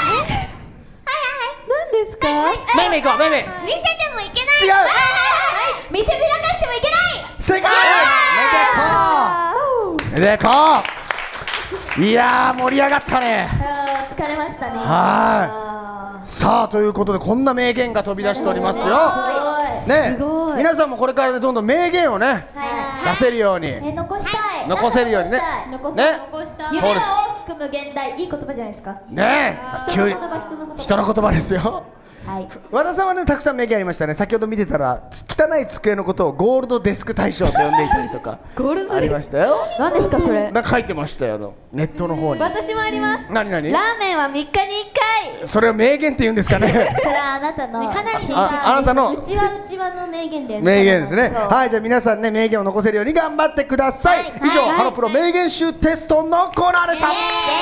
何ですか？ めめ行こう。めめ。 見せてもいけない。 違う。 見せびらかしてもいけない。 正解。めでこう。 いやー盛り上がったね。 疲れましたね。 さあということでこんな名言が飛び出しておりますよ。ね、皆さんもこれからねどんどん名言をね出せるように残したい。 残せるようにね。ね。 夢は大きく無限大、いい言葉じゃないですか。 ねえ。急に人の言葉ですよ。 はい。 和田さんはねたくさん名言ありましたね。先ほど見てたら汚い机のことをゴールドデスク大賞と呼んでいたりとかありましたよ。 何ですかそれ。 なんか書いてましたよネットの方に。 私もあります。 何ラーメンは3日に1回。 それは名言って言うんですかね。 それはあなたのかなりあなたのうちはの名言だよね。 名言ですね。はい、じゃあ皆さんね名言を残せるように頑張ってください。以上ハロプロ名言集テストのコーナーでした。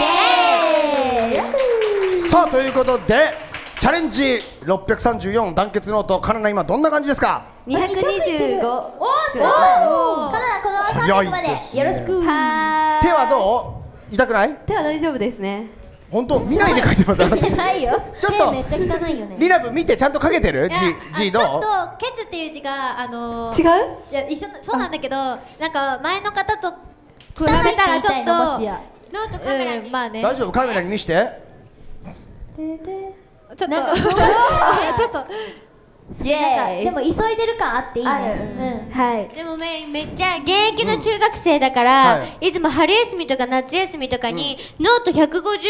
さあということでチャレンジ634団結ノート、カナナ今どんな感じですか。 225。 おお、すごい。カナダこの最後までよろしく。 手はどう？痛くない？ 手は大丈夫ですね。 本当見ないで書いてます。 見てないよ。 ちょっとめっちゃ汚いよね。 リナブ見てちゃんと書けてる？G どう？ ちょっとケツっていう字が違う？ いや一緒そうなんだけど、なんか前の方と比べたらちょっとノートカメラにまあね。 大丈夫？カメラに見して。 ちょっとちょっとイエーイ。 でも急いでる感あっていいね。 はい。 でもめっちゃ現役の中学生だから、いつも春休みとか夏休みとかにノート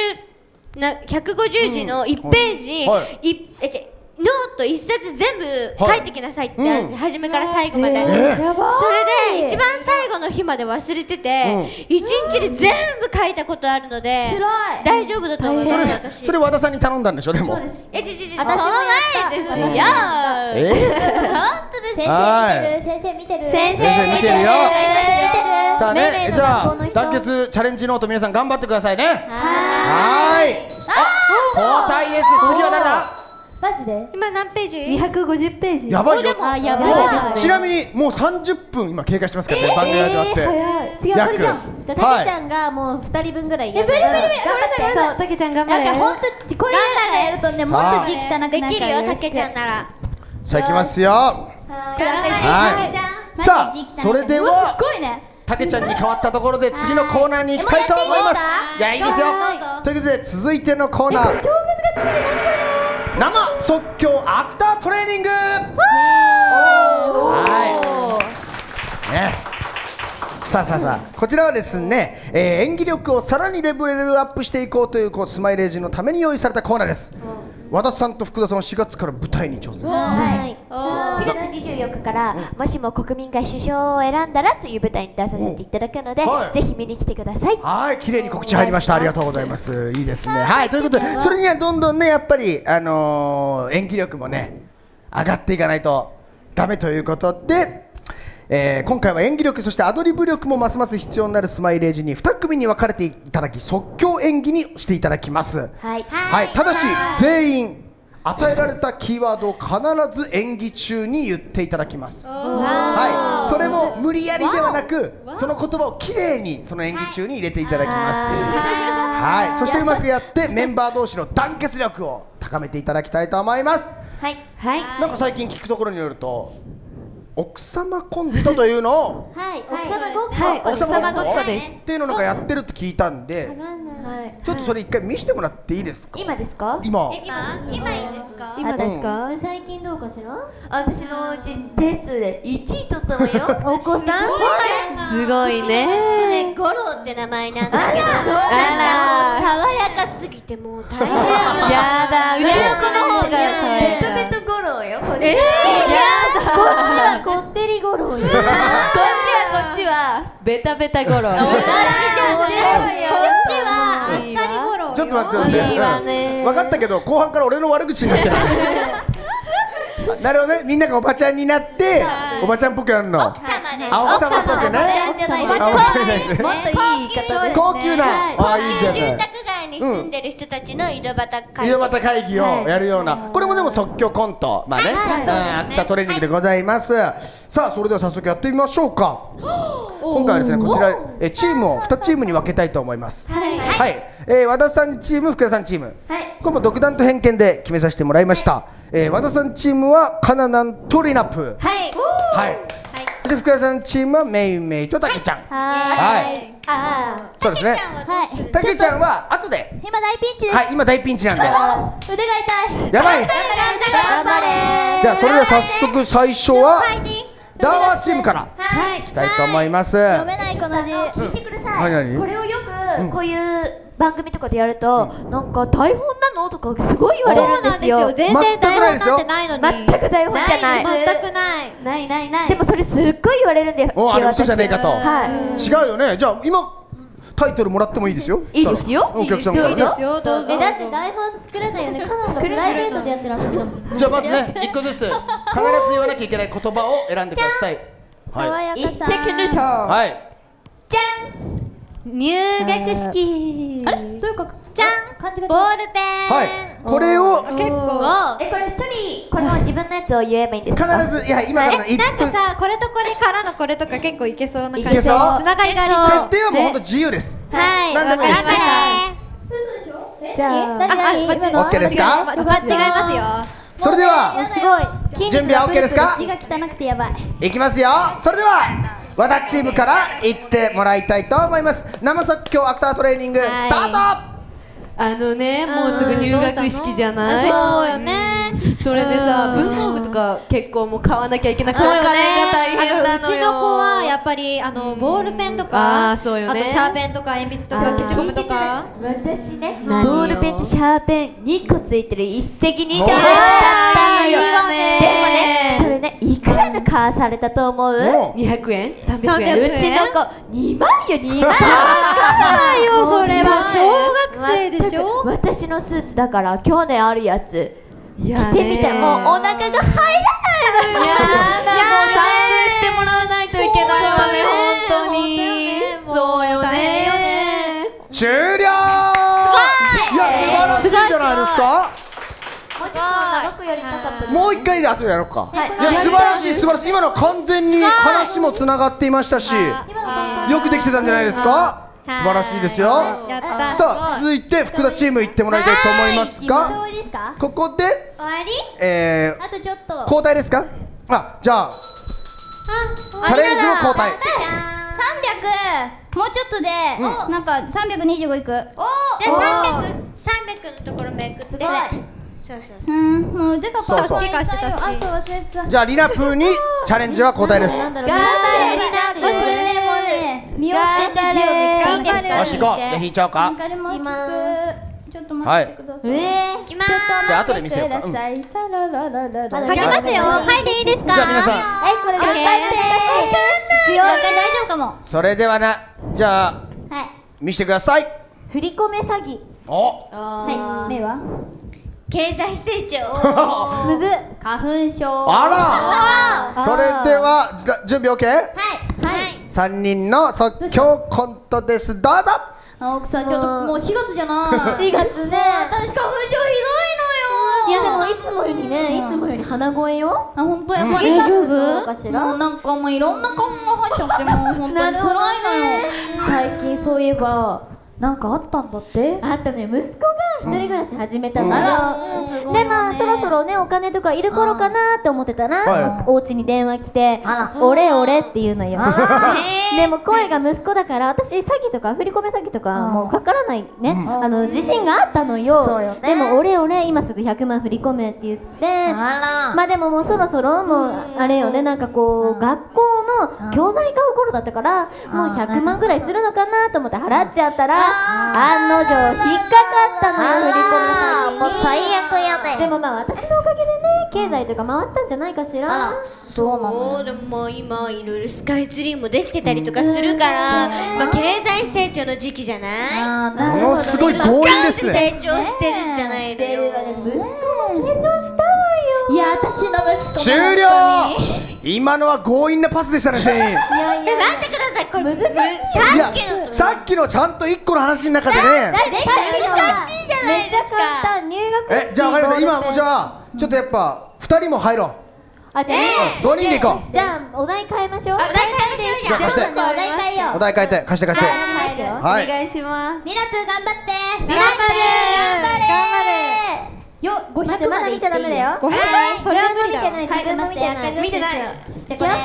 150字の1ページノート1冊全部書いてきなさいって初めから最後まで、それで一番最後の日まで忘れてて1日で全部書いたことあるので大丈夫だと思います。私それ和田さんに頼んだんでしょ。でもその前ですよ。本当です。 先生見てる。 先生見てるよ。さあね、 命じゃあの学校の人団結チャレンジノート皆さん頑張ってくださいね。はーい。交代です。次は誰だ？ マジで？ 今何ページ ？250ページ。 やばいよ。 やばい。 ちなみにもう30分今経過してますからね。番組始まって。 違う、これじゃん。 たけちゃんがもう2人分ぐらいやる。 無理。頑張って。 そう、たけちゃん頑張れ。 なんか本当こういうのやるとね、もっと字汚くなるから。 できるよ、たけちゃんなら。 さあ行きますよ。はい。さあそれではすごいね。 たけちゃんに変わったところで次のコーナーに行きたいと思います。いやいいですよ。ということで続いてのコーナー。 超難しいね。何これ。 生即興アクタートレーニング。ね。さあこちらはですね、演技力をさらにレベルアップしていこうというスマイレージのために用意されたコーナーです。和田さんと福田さんは4月から舞台に挑戦。 4月24日からもしも国民が首相を選んだらという舞台に出させていただくので、ぜひ見に来てください。 はい、綺麗に告知入りました。ありがとうございます。いいですね。はい、ということでそれにはどんどんねやっぱり演技力もね上がっていかないとダメということで。今回は演技力そしてアドリブ力もますます必要になるスマイレージに2組に分かれていただき即興演技にしていただきます。はい、ただし全員与えられたキーワードを必ず演技中に言っていただきます。はい、それも無理やりではなくその言葉をきれいにその演技中に入れていただきます。はい、そしてうまくやってメンバー同士の団結力を高めていただきたいと思います。はい、なんか最近聞くところによると奥様コントというのを奥様ごっこですっていうのなんかやってるって聞いたんで、ちょっとそれ一回見せてもらっていいですか。 今ですか？ 今いいんですか？ 今ですか？ 最近どうかしら？ 私のうちテストで1位取ったのよ。 お子さん？ すごいね。 息子ね、ゴロって名前なんだけど、なんかもう爽やかすぎてもう大変。 やだ、うちの子の方がベトベトゴロよ。 やだ。 こってりゴロよ。 こっちはベタベタゴロ。 こっちはあっさりゴロ。 ちょっと待っていいわね。 分かったけど後半から俺の悪口になってる。なるほどね、みんながおばちゃんになっておばちゃんっぽくやるの。 奥様です。 奥様っぽくね。 もっといい言い方で。 高級な。あ、いいじゃない。 住宅街に住んでる人たちの井戸端会議。 井戸端会議をやるような、これもでも即興コント、まあね、アクタートレーニングでございます。さあそれでは早速やってみましょうか。今回はですねこちらチームを2チームに分けたいと思います。はい、和田さんチーム、福田さんチーム、これも独断と偏見で決めさせてもらいました。和田さんチームはカナナンとリナップ。はい。そして福田さんチームはめいめいとたけちゃん。はい。そうですね。たけちゃんは後で。 今大ピンチです。 はい、今大ピンチなんで。 腕が痛い。 やばい。 頑張れ。 じゃあそれでは早速最初はダーワーチームからいきたいと思います。 読めないこの字。聞いてください。これをよくこういう番組とかでやると、なんか台本なのとかすごい言われるんですよ。 全然台本なんてないのに。 全く台本じゃない。 全くない。ない。 でもそれすっごい言われるんですよ。 あれ嘘じゃねえかと。 はい。 違うよね。じゃあ今タイトルもらってもいいですよ。 いいですよ。 お客さんから。 いいですよ。どうぞ。 だって台本作れないよね。カナンがプライベートでやってる遊びだもん。 じゃあまずね、一個ずつ必ず言わなきゃいけない言葉を選んでください。はい。 一石二鳥。 はい。 じゃん。入学式。 あれ？どういうこと？ じゃん。ボールペン。 はい。これを結構。 これ一人これは自分のやつを言えばいいんですか？ 必ずいや今からの1分。 なんかさ、これとこれからのこれとか結構いけそうな感じ。 いけそう。 つながりがありそう。 設定はもう本当自由です。 はい。 何でもいいです。 じゃあ、 オッケーですか？ 間違えますよ。 それではすごい。 準備は OK ですか？ 字が汚くてやばい。 いきますよ。それでは和田チームから行ってもらいたいと思います。生即興アクタートレーニングスタート。 もうすぐ入学式じゃない？ そうよね。 それでさ、文房具とか結構もう買わなきゃいけない。そうよね。 うちの子はやっぱりボールペンとか、あとシャーペンとか鉛筆とか消しゴムとか。 私ね、ボールペンとシャーペン2個ついてる一石二鳥だったのよ。でもね、それね、いくらで買わされたと思う ？200円？300円？ うちの子2万よ、2万。 高いよ、それは小学生でしょ。 私のスーツだから去年あるやつ着てみてもお腹が入らないのよ。 やだ、もう参戦してもらわないといけないわね、本当に。そうよね。 終了。いや、素晴らしいじゃないですか。 もうちょっと長くやりたかった。 もう一回で後でやろうか。いや、素晴らしい素晴らしい。今のは完全に話もつながっていましたし、よくできてたんじゃないですか。素晴らしいですよ。さあ、続いて福田チーム行ってもらいたいと思いますが、ここで終わり？あとちょっと交代ですか？あ、じゃあチャレンジの交代。 300、もうちょっとでなんか325いく。じゃあ300のところめくって。 もう腕がパー助け貸して。 あ、そう忘れてた。 じゃあリナプーにチャレンジは交代です。 頑張れリナプー。これね、もうね、身を捨てて字をできるんですか？ よし、行こう。じゃあ引いちゃおうか。 ちょっと待ってください。 いきます。 じゃあ後で見せようか。 書きますよ。書いていいですか？ じゃあ皆さん。 これ頑張って。大丈夫かも。 それではじゃあ見せてください。 振り込め詐欺。 はい。目は？ 経済成長。 むず。花粉症。 あら。それでは準備 OK？ はい。 3人の即興コントです。どうぞ。 奥さん、ちょっともう4月じゃない。 4月ね。 私花粉症ひどいのよ。 いやでもいつもよりね、いつもより鼻声よ。 あ、本当やっぱり大丈夫？もうなんかもういろんな花粉が入っちゃってもう本当に辛いのよ。最近そういえばなんかあったんだって？ あったのよ。息子が一人暮らし始めたのよ。でまあそろそろねお金とかいる頃かなって思ってたら、お家に電話来て「俺俺」って言うのよ。でも声が息子だから私詐欺とか振り込め詐欺とかもうかからないね、自信があったのよ。でも「俺俺今すぐ100万振り込め」って言って、まあでももうそろそろもうあれよね、なんかこう学校の教材買う頃だったからもう100万ぐらいするのかなと思って払っちゃったら案の定引っかかったのよ、振り込め詐欺に。 もう最悪やね。 でもまあ私のおかげでね経済とか回ったんじゃないかしら。 そうなの。でも今いろいろスカイツリーもできてたりとかするから、まあ経済成長の時期じゃない？ ものすごい強引ですね。 成長してるんじゃないのよ。 息子も成長したわよ。 いや私の息子終了。今のは強引なパスでしたね、全員。 待ってください、これ難しい。 さっきのちゃんと1個の話の中でね。 難しいじゃないですか。 めっちゃ簡単。入学式。 じゃあ分かりました。今もじゃあちょっとやっぱ2人も入ろう。 あ、じゃあ 5人で行こう。 じゃあお題変えましょう。 お題変えましょう。 じゃあ貸して。 お題変えよう。 お題変えて貸して貸して。はい。 お願いします。 ミラプー頑張って。 頑張れ。 よ、500 まだ見ちゃダメだよ。 それは無理だ。 自分の見てない。 見てない。 じゃあこれ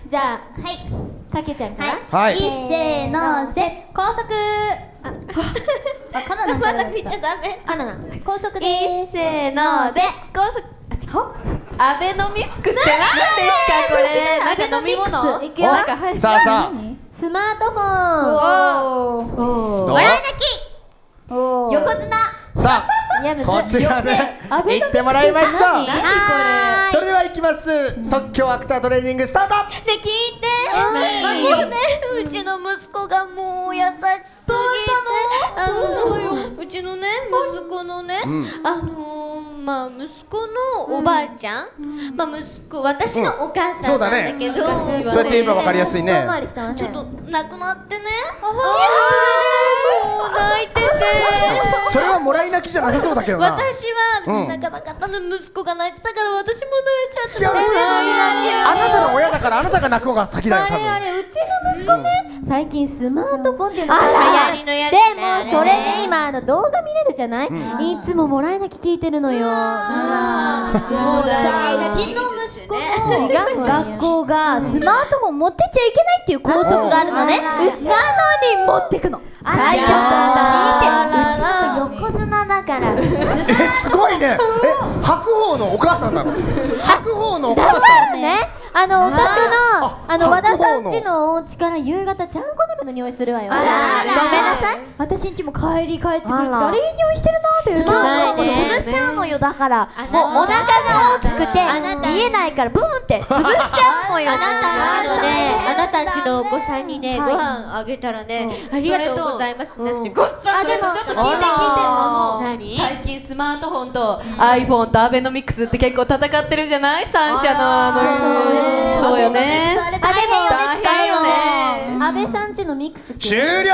じゃあはいたけちゃんからはい。 いっせーのせ高速あカナナまだ見ちゃダメ。 カナナ高速でいっす。 せーので高速アベノミスクって何ですかこれ。なんか飲み物いくよなんかはいさあさスマートフォンあ。 笑い泣き。 横綱さあ、こちらで行ってもらいましょう。それでは行きます。即興アクタートレーニングスタート。 ね聞いて。もうねうちの息子がもう優しすぎて。うちのね息子のねまあ息子のおばあちゃん、まあ息子私のお母さんなんだけど、 そうやって言えば分かりやすいね。 ちょっと亡くなってね。もう泣いてて。 それはもらい泣きじゃなさそうだけどな。 私は泣かなかったの、息子が泣いてたから私も泣いちゃった。 違う。あなたの親だからあなたが泣く方が先だよ多分。 あれうちの息子ね最近スマートフォンっていうのが流行りのやつでね。 もそれで今動画見れるじゃない、いつももらい泣き聞いてるのよ。 もうさうちの息子の学校がスマートフォン持ってっちゃいけないっていう校則があるのね。なのに持ってくの。ちょっと聞いて、うちの横綱だからすごいね。白鵬のお母さんなの。白鵬のお母さんね、お宅の和田さん家のお家から夕方ちゃんこ鍋の匂いするわよ。 ごめんなさい。私んちも帰ってくる時あれいい匂いしてるなーっていう。潰しちゃうのよ。だからもうお腹が大きくて見えないからブーンって潰しちゃうのよ。 あなたんちのお子さんにねご飯あげたらねありがとうございますねってごっつぁん。 でもちょっと聞いて何？ 最近スマートフォンと iPhone とアベノミクスって結構戦ってるじゃない？3社のそうよね。 大変よね。 安倍さんちのミックス終了。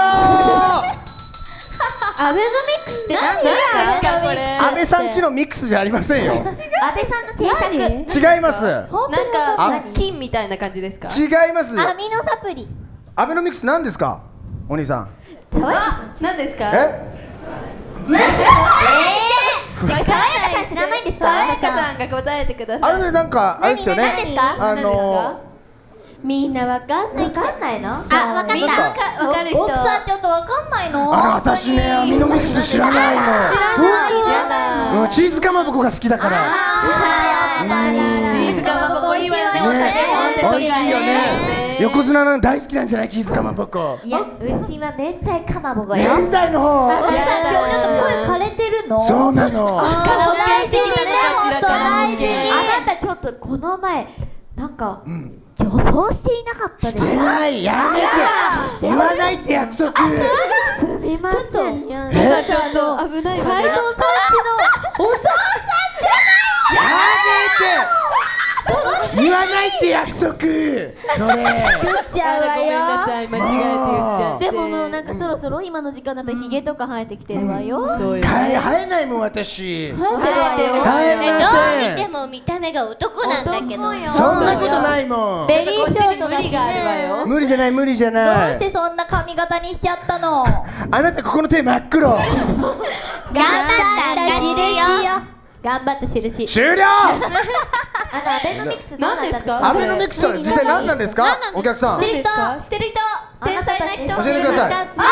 アベノミクスって何ですか？ これ安倍さんちのミックスじゃありませんよ。 安倍さんの制作。 違います。 なんか金みたいな感じですか？ 違います。 アミノサプリ。 アベノミクス何ですかお兄さん。 何ですか？ 爽やかさん知らないんですか？ 爽やかさんが答えてください。 あれでなんかあれですよね。 何ですか？ みんなわかんない。 わかんないの？ あ、わかった。 わかる人。 奥さんちょっとわかんないの？ 私ねアミノミクス知らないの。チーズかまぼこが好きだから。 チーズかまぼこいいわよね。 美味しいよね。横綱の大好きなんじゃないチーズかまぼこ。 いやうちは明太かまぼこよ。 明太の方。 奥さん今日ちょっと声枯れてるの？ そうなの。 カラオケ的なのかしら。カラオケ。 あなたちょっとこの前なんか女装していなかったですか？ してない。やめて。言わないって約束。 すみません。 ちょっと危ないわね。 斉藤さんちのお父さんじゃない。 やめて。言わないって約束。それ。 作っちゃうわよ。 ごめんなさい間違えて言っちゃって。 でももうなんかそろそろ今の時間だとヒゲとか生えてきてるわよ。 そうよ。 生えないもん私。 生えてるわよ。 生えどうませ見ても見た目が男なんだけど。 そんなことないもん。 ベリーショートだし無理があるわね。 よ。 無理じゃない無理じゃどうない。 してそんな髪型にしちゃったの？ あなたここの手真っ黒。 頑張った印よ。 頑張った印。 終了。 アベノミクスどうなったんですか？ アベノミクスは実際何なんですかお客さん。 知ってる人？ 知ってる人。天才な人。 教えてください。 あ、いる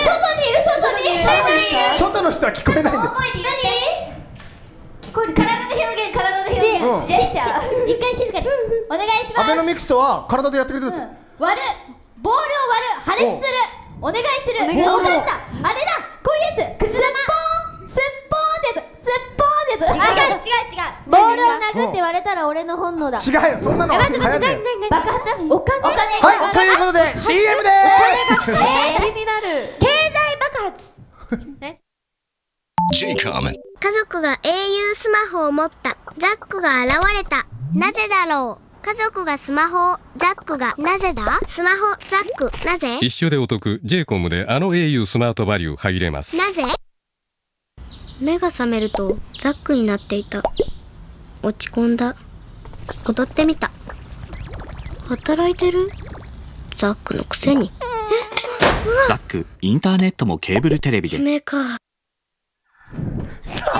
外にいる。 外の人は聞こえないんだよ。 聞こえる。体で表現、体で表現。しーちゃん、一回静かにお願いします。 アベノミクスとは体でやってくれてるんですよ。 割る、ボールを割る、破裂する、お願いする。 ボールをわかった。あれだ、こういうやつ。すっぽー、すっぽーってやつ、すっぽーってやつ。違う。 ボールを殴って割れたら俺の本能だ。 違うよそんなの流行んないよ。 爆発。お金。 はいということで CM でーす。 気になる。 経済爆発。 J-Comment。 家族が au スマホを持った。ザックが現れた。なぜだろう。家族がスマホを、ザックがなぜだ。スマホ、ザック、なぜ。 一緒でお得 J-Com でau スマートバリュー入れます。 なぜ。目が覚めるとザックになっていた。落ち込んだ。踊ってみた。働いてるザックのくせに。 ザックインターネットもケーブルテレビで。 目か。 さ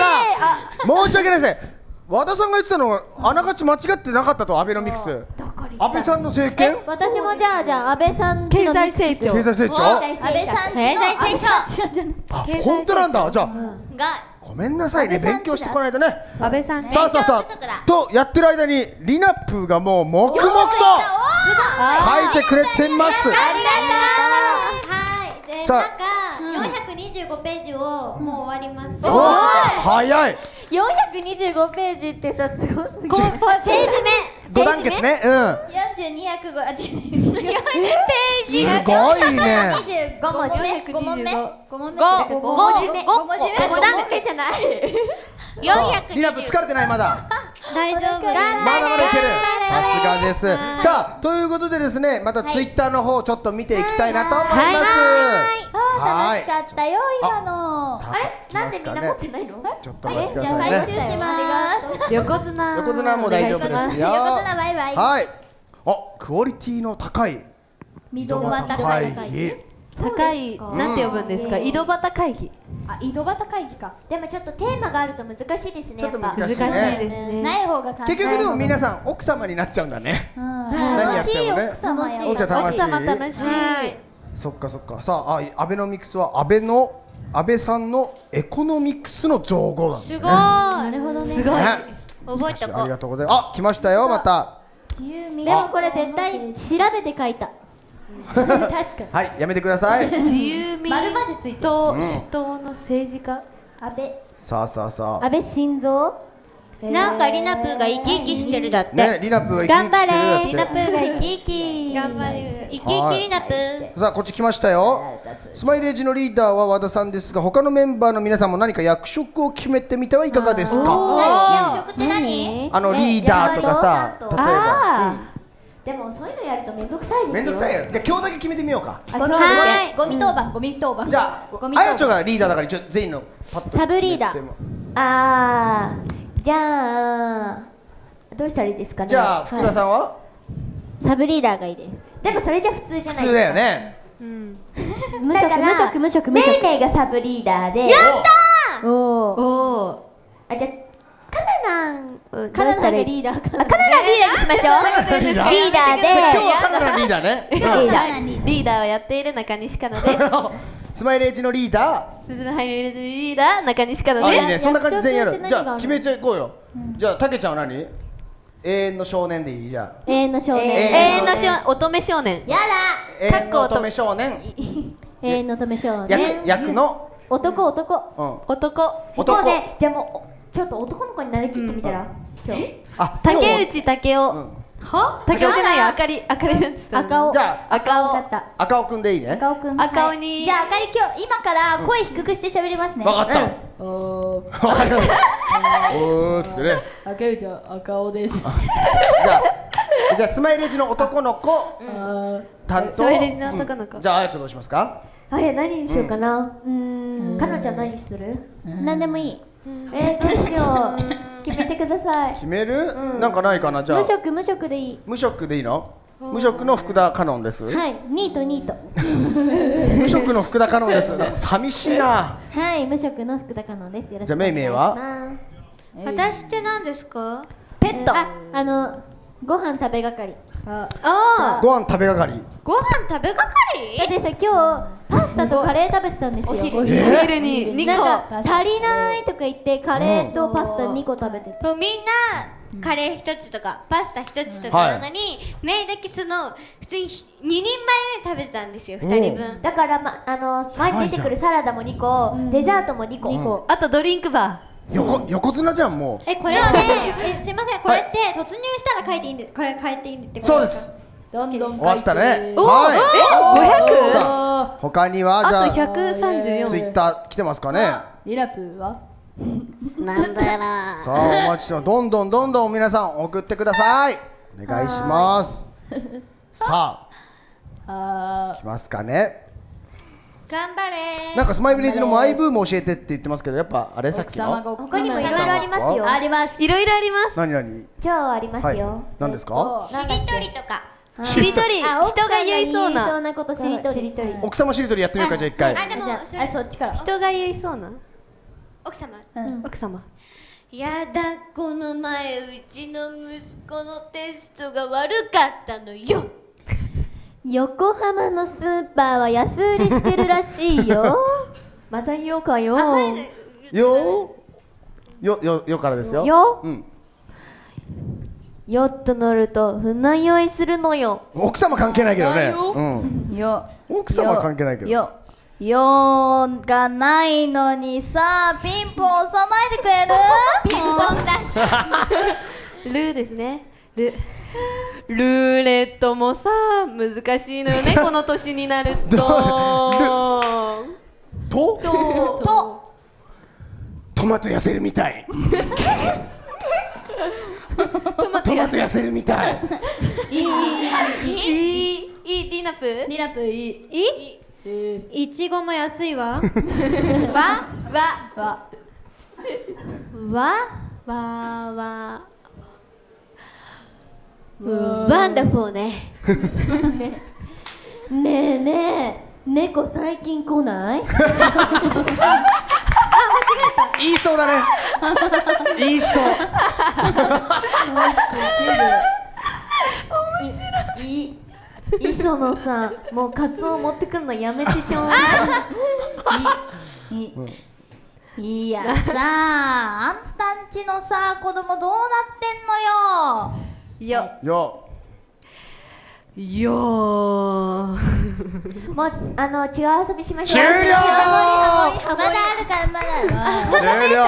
あ申し訳ないですね。和田さんが言ってたのあながち間違ってなかったとアベノミクス。 だから安倍さんの政権？ 私もじゃあ安倍さんの経済成長。 経済成長？ 安倍さんちのあ、本当なんだ。じゃあがごめんなさいね、勉強してこないとね。 安倍さん。 さあとやってる間にリナプーがもう黙々と書いてくれてます。 はい。で、 さあなんか425ページをもう終わります。 早い。 425ページってさ、すごい。 ページ目。 5段階ね。うん。 4205あ、違う。ページ。 すごいね。 25文字目。5問目。5文字目。 5段階じゃない。 リナプー疲れてないまだ。 大丈夫。 まだまだいける。さすがです。さあということでですね、またツイッターの方ちょっと見ていきたいなと思います。 楽しかったよ今の。あれ、なんでみんな持ってないの？ ちょっとお待ちくださいね。 じゃあ回収します。 横綱。 横綱も大丈夫ですよ。 横綱バイバイ。 はい。あ、クオリティの高い井戸端会議。 高い、なんて呼ぶんですか？井戸端会議。 あ、井戸端会議か。でもちょっとテーマがあると難しいですね。 ちょっと難しい難しいですね。 ない方が簡単。 結局でも皆さん奥様になっちゃうんだね。 楽しい奥様や。 奥様楽しい。そっかそっか。さあ、アベノミクスは安倍さんのエコノミクスの造語なんですね。 すごい。 なるほどね。 すごい。 覚えとこう。 ありがとうございます。あ、来ましたよまた。 でもこれ絶対調べて書いた。 確かに。 はい、やめてください。 自由民党主党の政治家。 安倍。 さあ安倍晋三。 なんかリナプーが生き生きしてるだって。 ね、リナプーが生き生きしてるだって。 リナプーが生き生き。頑張る。生き生きリナプー。 さあこっち来ましたよ。スマイレージのリーダーは和田さんですが、他のメンバーの皆さんも何か役職を決めてみてはいかがですか？ 役職って何？ リーダーとかさ、例えば。 でもそういうのやるとめんどくさいですよ。 めんどくさいよ。じゃあ今日だけ決めてみようか。 はい。ゴミ当番。 じゃああやちょがリーダーだから一応全員のパッと。 サブリーダー。 じゃあどうしたらいいですかね。 じゃあ福田さんは？ サブリーダーがいいです。 でもそれじゃ普通じゃないですか。 普通だよね。 無職。 メイメイがサブリーダーで。やったー。 お。 じゃあカナナがリーダーかな。 カナナリーダーにしましょう。リーダーで。 今日はカナナリーダーね。 リーダーをやっている中西かなで。 スマイレージのリーダー。 スマイレージリーダー中西かなあ、 で。 いいね。そんな感じでやる。じゃあ決めていこうよ。じゃあたけちゃんは何？永遠の少年でいい？じゃあ。 永遠の少年。 永遠の乙女少年。 やだ。 永遠の乙女少年。 永遠の乙女少年。 役の男。 男で、じゃあもうちょっと男の子になりきってみたら。 竹内武雄。は？竹雄じゃないよ。あかりなんです。 赤尾。 じゃあ赤尾くんでいいね。 赤尾に。 じゃああかり今から声低くして喋りますね。 わかった。おーつってね。 竹内赤尾です。 じゃあスマイレージの男の子担当。 スマイレージの男の子。 じゃああやちゃんどうしますか？ 何にしようかな。かなちゃん何する？ 何でもいい。 どうしよう。決めてください。 決める？なんかないかな。じゃあ無職でいい。 無職でいいの？無職の福田香音です。 はい、ニート。 無職の福田香音です。寂しいな。 はい、無職の福田香音です。よろしくお願いします。 じゃあめいめいは？ 私って何ですか？ ペット。 ご飯食べ係。 ご飯食べ係。 ご飯食べ係？ だってさ、今日パスタとカレー食べてたんですよ。 お昼に2個。 なんか足りないとか言ってカレーとパスタ2個食べてた。 みんなカレー1つとかパスタ1つとかなのに、メイだけ普通に2人前ぐらい食べてたんですよ、2人分。 だから前に出てくるサラダも2個、デザートも2個。 あとドリンクバー。 横綱じゃんもう。 これはね、すいません、これって突入したら書いていいんで、これ変えていいんでってことですか？ どんどん終わったね。 500？ 他にはじゃああと134。 ツイッター来てますかね。 リラプーは？ なんだよな。 さあお待ちしてます。どんどん皆さん送ってください。お願いします。さあ来ますかね。 頑張れ。 なんかスマイルレージのマイブーム教えてって言ってますけど、やっぱあれさっきの他にもいろいろありますよ。 あります。いろいろあります。 何？ 超ありますよ。 何ですか？ しりとりとか。 しりとり。人が言いそうなことしりとり。 奥様しりとりやってみようか、じゃあ一回。 でもそっちから。 人が言いそうな。 奥様。 奥様。 やだ、この前うちの息子のテストが悪かったのよ。 横浜のスーパーは安売りしてるらしいよ。 また言おうかよ。 よからですよ。 ヨット乗ると船酔いするのよ。 奥様関係ないけどね。奥様は関係ないけど。 よがないのにさ、ピンポン押さないでくれる？ ピンポンだし。 ルーですね。ルーレットもさ、難しいのよね、この年になると。 トマト痩せるみたい。トマト痩せるみたい。 いいリナプリナプいい。 いちごも安いわ。 ワンダフォーね。 ねえねえ、猫最近来ない？ 言いそうだね。言いそう。 磯野さん、もうカツオ持ってくるのやめてちょうだい。 いやさあ、あんたんちのさ、子供どうなってんのよ。 もう違う遊びしましょう。 終了。 まだあるからまだある。 終了。という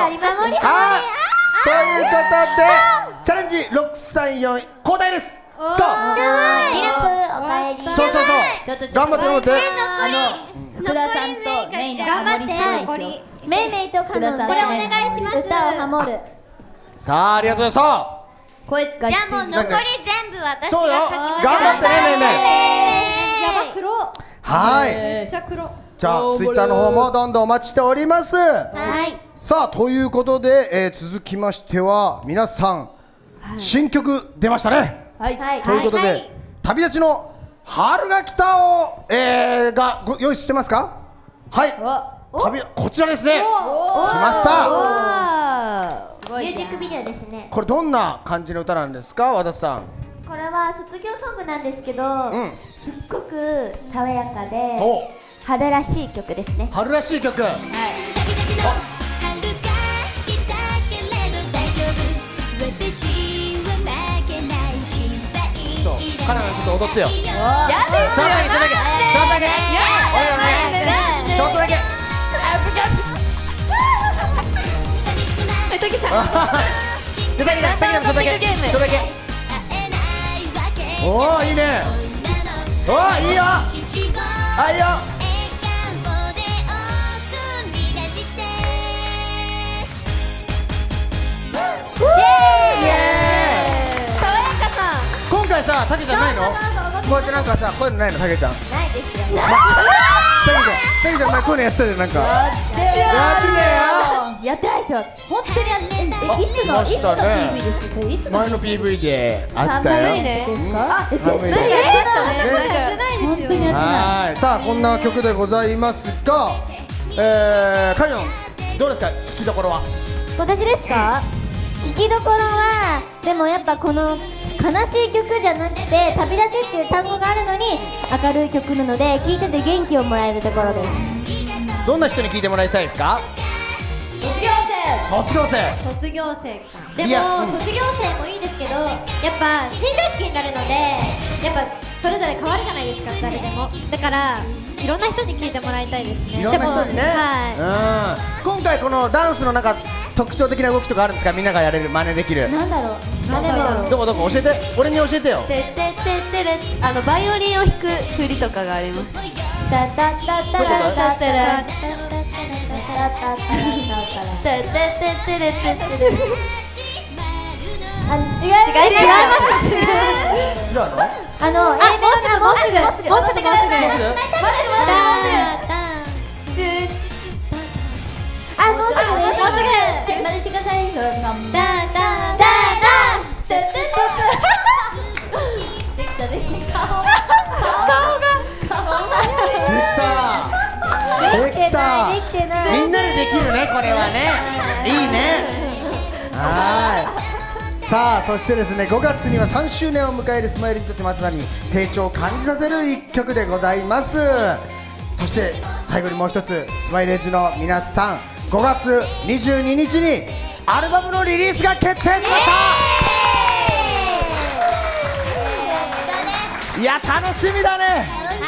ことでチャレンジ634交代です。 リナプおかえり。 そう頑張って福田さんとメイのハモリスライスを。 メイメイとカノンでこれお願いします。歌をハモる。 さあ、ありがとうございまじゃあもう残り全部私が書きます。 そうよ、頑張ってね、メイメイ。 やば、黒。 はい。 めっちゃ黒。 じゃあツイッターの方もどんどんお待ちしております。さあ、ということで続きましては皆さん新曲出ましたね。ということで旅立ちの春が来たをが用意してますか？はい。こちらですね。来ました。 ミュージックビデオですね。 これどんな感じの歌なんですか、和田さん？ これは卒業ソングなんですけど、すっごく爽やかで春らしい曲ですね。 春らしい曲。はい。カナがちょっと踊ってよ。ちょっとだけ。おお、いいね。おお、いいよ。いいよ。今回さ、たけちゃんないの？こうやってなんかさ、こういうのないの、たけちゃん？ ないですよ。 たけちゃん、前こういうのやってたじゃん、なんか。 やってないですよ。本当にやって。いつの PV ですか？いつの前の PV であったよ。 寒いですか？ 寒いね。 やってないですよ。 はい。さあ、こんな曲でございますが、カニョンどうですか、聞きどころは？ 私ですか？聞きどころはでもやっぱこの悲しい曲じゃなくて旅立ちっていう単語があるのに明るい曲なので聴いてて元気をもらえるところです。 どんな人に聴いてもらいたいですか？ 卒業生か。でも卒業生もいいですけど、やっぱ新学期になるのでやっぱそれぞれ変わるじゃないですか、誰でも。だからいろんな人に聞いてもらいたいですね。 いろんな人にね。今回このダンスの中特徴的な動きとかあるんですか？みんながやれる、真似できる。 なんだろう。 どこ教えて、俺に教えてよ。 バイオリンを弾く振りとかがあります。 違います。 もうすぐ。 真似してください。 できた。みんなでできるね、これはね。いいね。 さあそしてですね5月には3周年を迎えるスマイルにとってまさに成長を感じさせる一曲でございます。そして最後にもう一つスマイルエッジの皆さん5月22日にアルバムのリリースが決定しました。いや楽しみだね。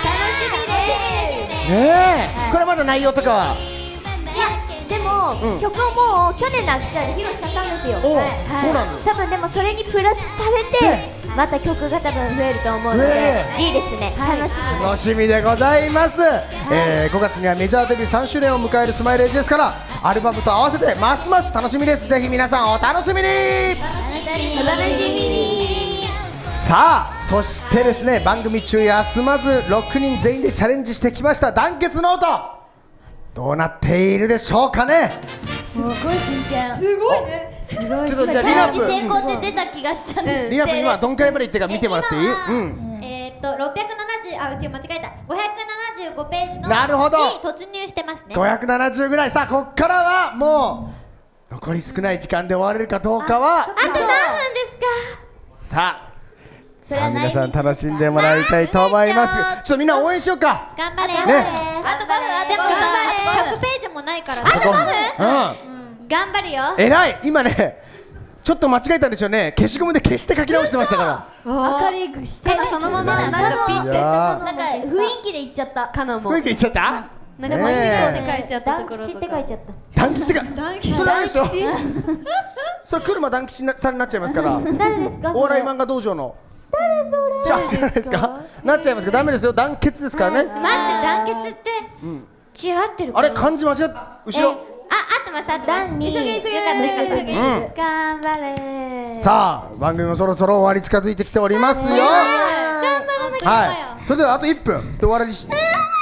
ねえこれまだ内容とかは。 いやでも、曲をもう去年の秋田で披露しちゃったんですよ。そうなんです。多分でもそれにプラスされてまた曲が多分増えると思うのでいいですね。楽しみです。 楽しみでございます。5月にはメジャーデビュー3周年を迎えるスマイルエッジですからアルバムと合わせてますます楽しみです。ぜひ皆さんお楽しみに。 お楽しみに。 さあそしてですね番組中休まず6人全員でチャレンジしてきました団結ノートどうなっているでしょうかね。 すごい真剣。すごいね。すごい。 ちょっとじゃあリナップ成功って出た気がしたんです。 リナップ今どんくらいまでいってか見てもらっていい？ 670違う間違えた575ページのなるほどに突入してますね。 570ぐらい。さあこっからはもう残り少ない時間で終われるかどうかはあと何分ですか。 さあ皆さん楽しんでもらいたいと思います。ちょっとみんな応援しようか。 頑張れ。 ね。 あと5分。でも100ページもないから。 あと5分。頑張るよ。 偉い。今ねちょっと間違えたんでしょうね。消しゴムで消して書き直してましたから。 明るくしてそのままなんかピッてなんか雰囲気で言っちゃった。 かなも雰囲気言っちゃった。 なんか間違えて書いちゃったところとか。 団吉って書いちゃった。 団吉がそれあれでしょ。それ車団吉さんになっちゃいますから。 誰ですか。 お笑い漫画道場の。誰それ。知らないですか。なっちゃいますけどダメですよ。団結ですからね。 待って団結って違ってる。 あれ漢字間違って後ろ。 合ってます合ってます。 団に急げよかったよかった。 頑張れ。 さあ番組もそろそろ終わり近づいてきておりますよ。 頑張らなきゃ。 はい。それではあと1分で終わりにし。もう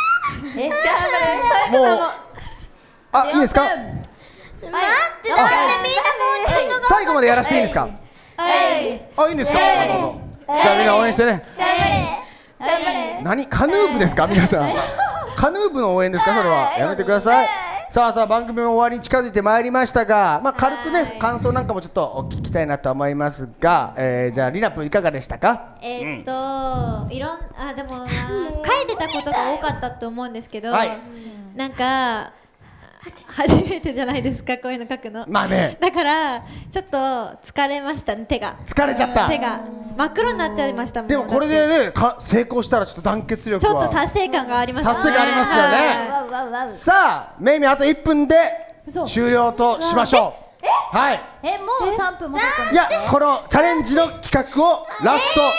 いいですか。 待ってみんなもうちょっと最後までやらせていいんですか。いいんですか。じゃあみんな応援してね。何カヌー部ですか皆さん。カヌー部の応援ですかそれは。やめてください。さあ番組も終わりに近づいてまいりましたが、軽くね感想なんかもちょっとお聞きたいなと思いますが、じゃあリナップいかがでしたか。 でも書いてたことが多かったと思うんですけど、なんか初めてじゃないですかこういうの書くの。 まあね。 だからちょっと疲れましたね。手が疲れちゃった。 手が真っ黒になっちゃいましたもん。 でもこれでね成功したらちょっと団結力はちょっと達成感がありますね。 達成感ありますよね。さあめいめいあと1分で終了としましょう。はい。 もう3分も経った。 いやこのチャレンジの企画をラスト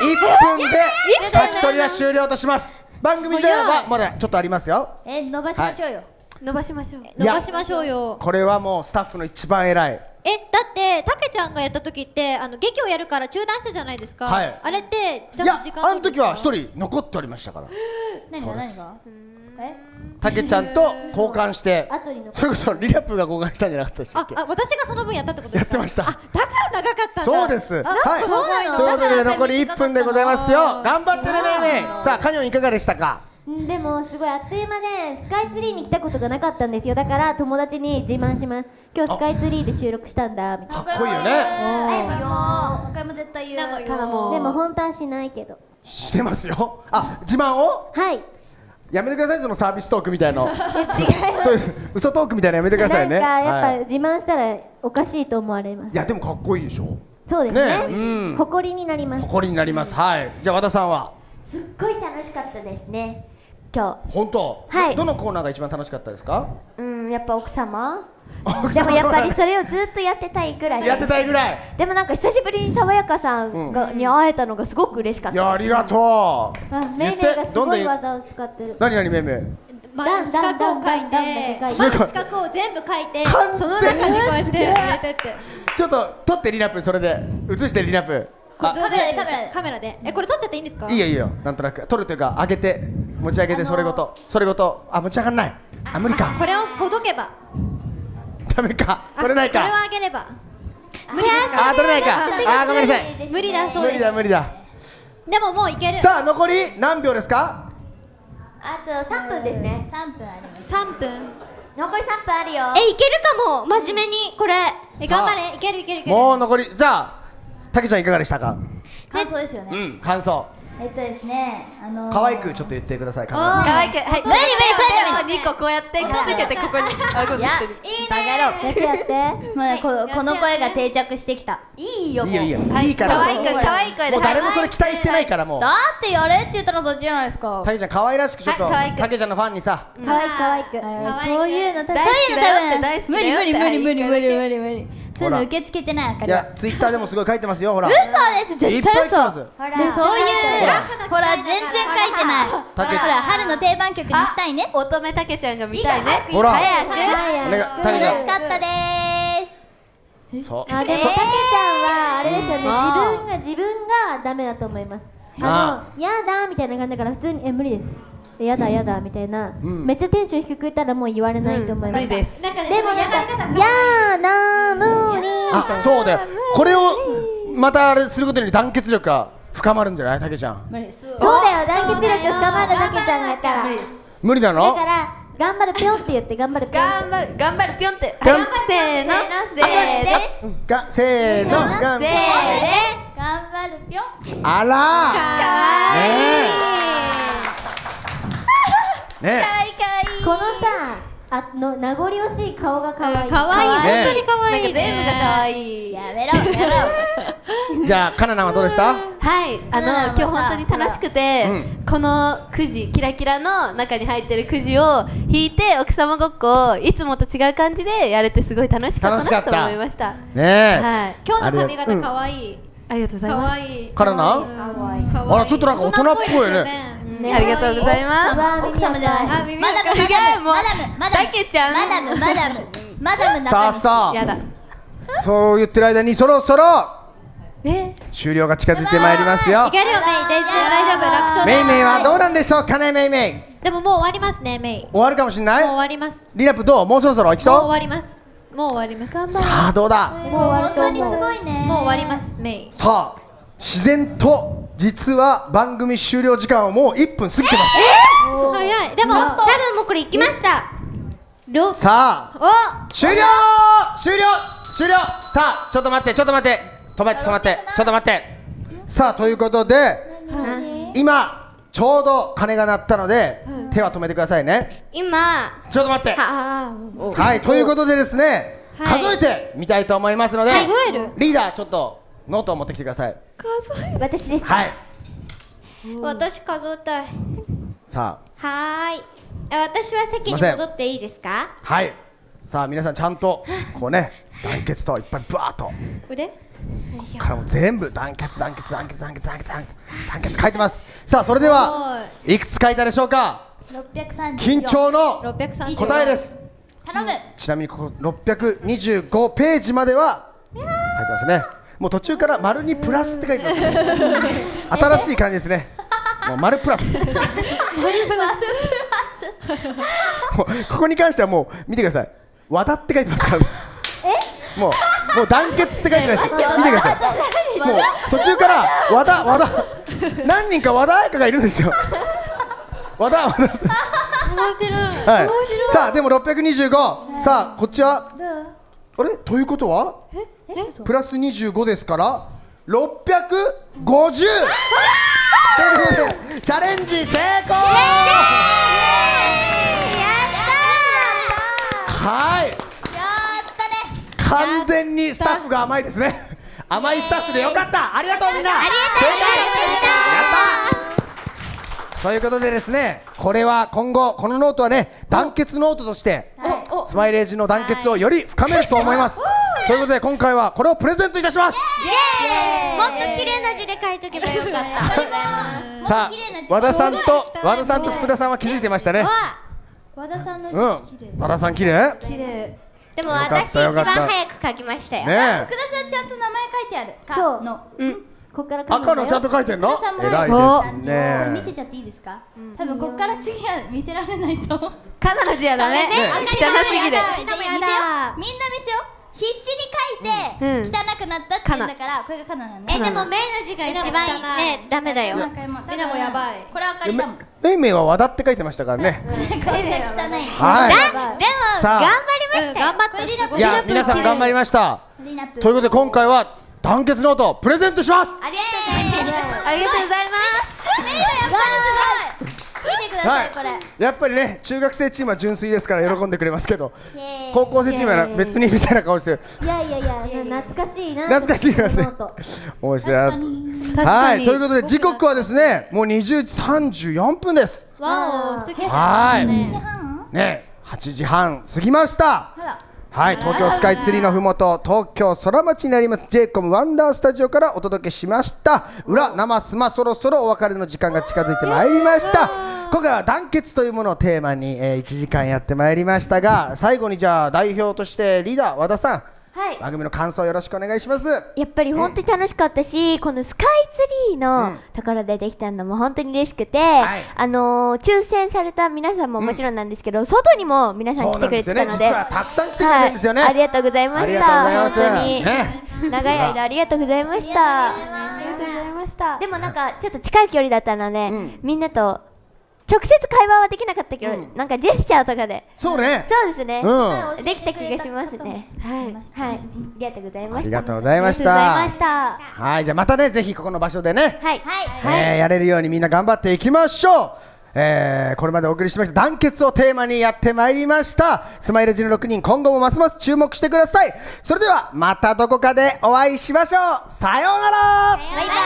1分で書き取りは終了とします。番組ではまだちょっとありますよ。 伸ばしましょうよ。伸ばしましょう。 伸ばしましょうよ。 これはもうスタッフの一番偉い。 だってたけちゃんがやった時って劇をやるから中断したじゃないですか。あれってちゃんと時間。 あの時は1人残っておりましたから。 何がたけちゃんと交換してそれこそリラップが交換したんじゃなかったでしたっけ。 私がその分やったってことですか。 やってました。 だから長かったんだ。 そうです。はい。ということで残り1分でございますよ。頑張ってねめいめい。さあカニョンいかがでしたか。 でもすごいあっという間でスカイツリーに来たことがなかったんですよ。だから友達に自慢します。今日スカイツリーで収録したんだみたいな。 かっこいいよね。 他も絶対言う。 でも本当はしないけど。 してますよ。自慢を。 はい。 やめてくださいそのサービストークみたいの。そういう嘘トークみたいなやめてくださいね。 なんかやっぱ自慢したらおかしいと思われます。 いやでもかっこいいでしょ。 そうですね。誇りになります。 誇りになります。はい。じゃあ和田さんは。 すっごい楽しかったですね。今日。 本当。 はい。 どのコーナーが一番楽しかったですか。 やっぱ奥様。でもやっぱりそれをずっとやってたいぐらい。 やってたいぐらい。 でもなんか久しぶりに爽やかさんに会えたのがすごく嬉しかった。 いやありがとう。めいめいがすごい技を使ってる。 何めいめい。 四角を書いて、四角を全部書いて、その中にこうやって入れてって。 ちょっと撮ってリナップそれで映してリナップ。 カメラで。これ撮っちゃっていいんですか。 いいよなんとなく撮るというか上げて持ち上げてそれごと持ち上がんない。無理か。 これをほどけば。 ダメか。取れないか。 これをあげれば。 無理ですか。取れないか。ごめんなさい。 無理だそうです。 無理だ。 でももういける。 さあ残り何秒ですか。 あと3分ですね。3分あります。 3分。 残り3分あるよ。 いけるかも、真面目にこれ。頑張れ、いけるいけるいける。 もう残り、じゃあたけちゃんいかがでしたか？ 感想ですよね。 感想。 ですね、 可愛くちょっと言ってください。 可愛く、はい。 無理無理、 2個こうやってくっつけてここに顎にしてる。 いいね。やってやって。まあこの声が定着してきた。いいよ。 いいよいいよ。いいから。 可愛い声で。 もう誰もそれ期待してないからもう。 だってやれって言ったらそっちじゃないですか。 たけちゃん可愛らしくちょっとたけちゃんのファンにさ。 可愛く。 そういうの多分無理無理無理無理無理無理無理。そういうの受け付けてない。 いやツイッターでもすごい書いてますよ。ほら。 嘘です絶対嘘。 そういうほら全然書いてない。ほら春の定番曲にしたいね。 乙女たけちゃんが見たいね。 ほら早く。 楽しかったです。 そう。 でもたけちゃんはあれですよね、自分がダメだと思います。やだみたいな感じだから普通に無理です。やだやだみたいな、めっちゃテンション低く言ったらもう言われないと思います。 無理です。 でもなんかやだ無理みたいな。 そうだよ。これをまたあれすることに団結力が深まるんじゃないたけちゃん。 そうだよ、団結力深まるたけちゃんがやったら無理なの？ だから頑張るぴょんって言って頑張るぴょん。 頑張るぴょんって。 ぴょん。 せーのせーの。 せーの。 頑張るぴょん。 あら。かわいい。ね。 このさ名残惜しい顔が可愛い。 可愛い、本当に可愛い。 全部が可愛い。 やめろやろ。 じゃあカナナはどうでした？ はい、今日本当に楽しくて、このくじキラキラの中に入ってるくじを引いて奥様ごっこをいつもと違う感じでやれてすごい楽しかったなと思いました。 ねえ。 はい。 今日の髪型可愛い。 ありがとうございます。 可愛い。 カナナ？あらちょっとなんか大人っぽいよね。 ありがとうございます。 奥様じゃない。マダムたけちゃん。 マダムさあさやだ。 そう言ってる間にそろそろ終了が近づいてまいりますよ。 いけるよメイ、全然大丈夫、楽勝で。 メイメイはどうなんでしょうかね。メイメイでももう終わりますね。メイ終わるかもしれない。 もう終わります。 リナップどう？もうそろそろ行きそう？ もう終わります。もう終わります。 さあどうだ？ もう本当にすごいね。 もう終わりますメイ。 さあ自然と実は番組終了時間はもう1分過ぎてます。 早い。でも多分もうこれ行きました。 さあ終了さあちょっと待って止まってさあということで今ちょうど鐘が鳴ったので手は止めてくださいね。 今ちょっと待ってはいということでですね数えてみたいと思いますのでリーダーちょっとノートを持ってきてください。 私ですか？ はい。 私数えたい。 さあはーい。私は席に戻っていいですか？ はい。さあ皆さんちゃんとこうね団結といっぱいブワーッと腕ここからも全部団結書いてます。さあそれではいくつ書いたでしょうか？ 630。 緊張の答えです。 頼む。 ちなみにここ625ページまでは書いてますね。もう途中から丸にプラスって書いてますね。新しい感じですね。もう丸プラス。もうここに関してはもう見てください。和田って書いてますから。もう団結って書いてないです。見てください。もう途中から和田何人か和田彩香がいるんですよ。和田。面白い。はい。さあでも625。さあこっちはあれということはプラス25ですから650。チャレンジ成功。はい。完全にスタッフが甘いですね。甘いスタッフでよかった。ありがとうみんな。正解。やった。ということでですね、これは今後このノートはね団結ノートとしてスマイレージの団結をより深めると思います。ということで今回はこれをプレゼントいたします。 もっと綺麗な字で書いとけばよかった。 さあ和田さんと福田さんは気づいてましたね。 和田さんの和田さん綺麗。 でも私一番早く書きましたよ。 福田さんちゃんと名前書いてある。 そうこっから赤のちゃんと書いてんの？偉いですね。 見せちゃっていいですか？多分こっから次は見せられないと思う。 カナの字やだね。汚すぎる。 みんな見せよ。必死に書いいて汚くなったって言うんだからこれがカナなんね。 でもメイの字が一番ねダメだよ。 みんなもやばい。 これはあかりだもん。 めいめいは和田って書いてましたからね。 これが汚い。 はい。 でもさあ頑張りましたよ。 頑張った。 いや皆さん頑張りました。ということで今回は団結ノートプレゼントします。 ありがとうございます。 ありがとうございます。 メイはやっぱりすごい。見てくださいこれ。 やっぱりね中学生チームは純粋ですから喜んでくれますけど、高校生チームは別にみたいな顔してる。 いや懐かしいな。 懐かしいよね。面白い。はい、ということで時刻はですねもう20時34分です。 わお、すげえ。 はい。ね、8時半過ぎました。はい、東京スカイツリーのふもと東京空町にあります J-COM ワンダースタジオからお届けしました裏生スマ。そろそろお別れの時間が近づいてまいりました。今回は団結というものをテーマに、1時間やってまいりましたが、最後にじゃあ代表としてリーダー和田さん、番組の感想よろしくお願いします。 やっぱり本当に楽しかったし、このスカイツリーのところでできたのも本当に嬉しくて、抽選された皆さんももちろんなんですけど、外にも皆さん来てくれてたので、 実はたくさん来てくれてるんですよね。 ありがとうございました。本当に長い間ありがとうございました。 ありがとうございました。 でもなんかちょっと近い距離だったので、みんなと直接会話はできなかったけど、なんかジェスチャーとかで。 そうね。 そうですね。できた気がしますね。はい。ありがとうございました。 ありがとうございました。はい、じゃあまたね、ぜひここの場所でね、やれるようにみんな頑張っていきましょう。これまでお送りしました団結をテーマにやってまいりました。スマイルジの6人、今後もますます注目してください。それではまたどこかでお会いしましょう。さようなら。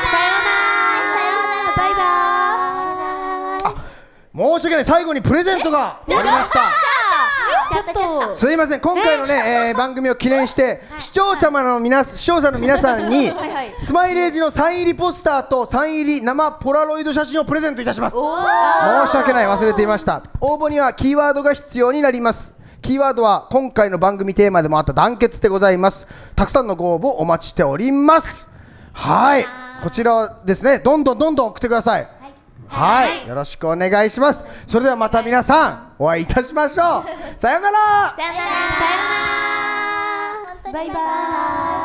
バイバイ。 申し訳ない、最後にプレゼントがありました。すいません、今回のね、番組を記念して視聴者の皆さんにスマイレージのサイン入りポスターとサイン入り生ポラロイド写真をプレゼントいたします。申し訳ない、忘れていました。応募にはキーワードが必要になります。キーワードは今回の番組テーマでもあった団結でございます。たくさんのご応募お待ちしております。はい、こちらはですね、どんどん送ってください。はい、よろしくお願いします。それではまた皆さんお会いいたしましょう。さようなら。 バイバイ。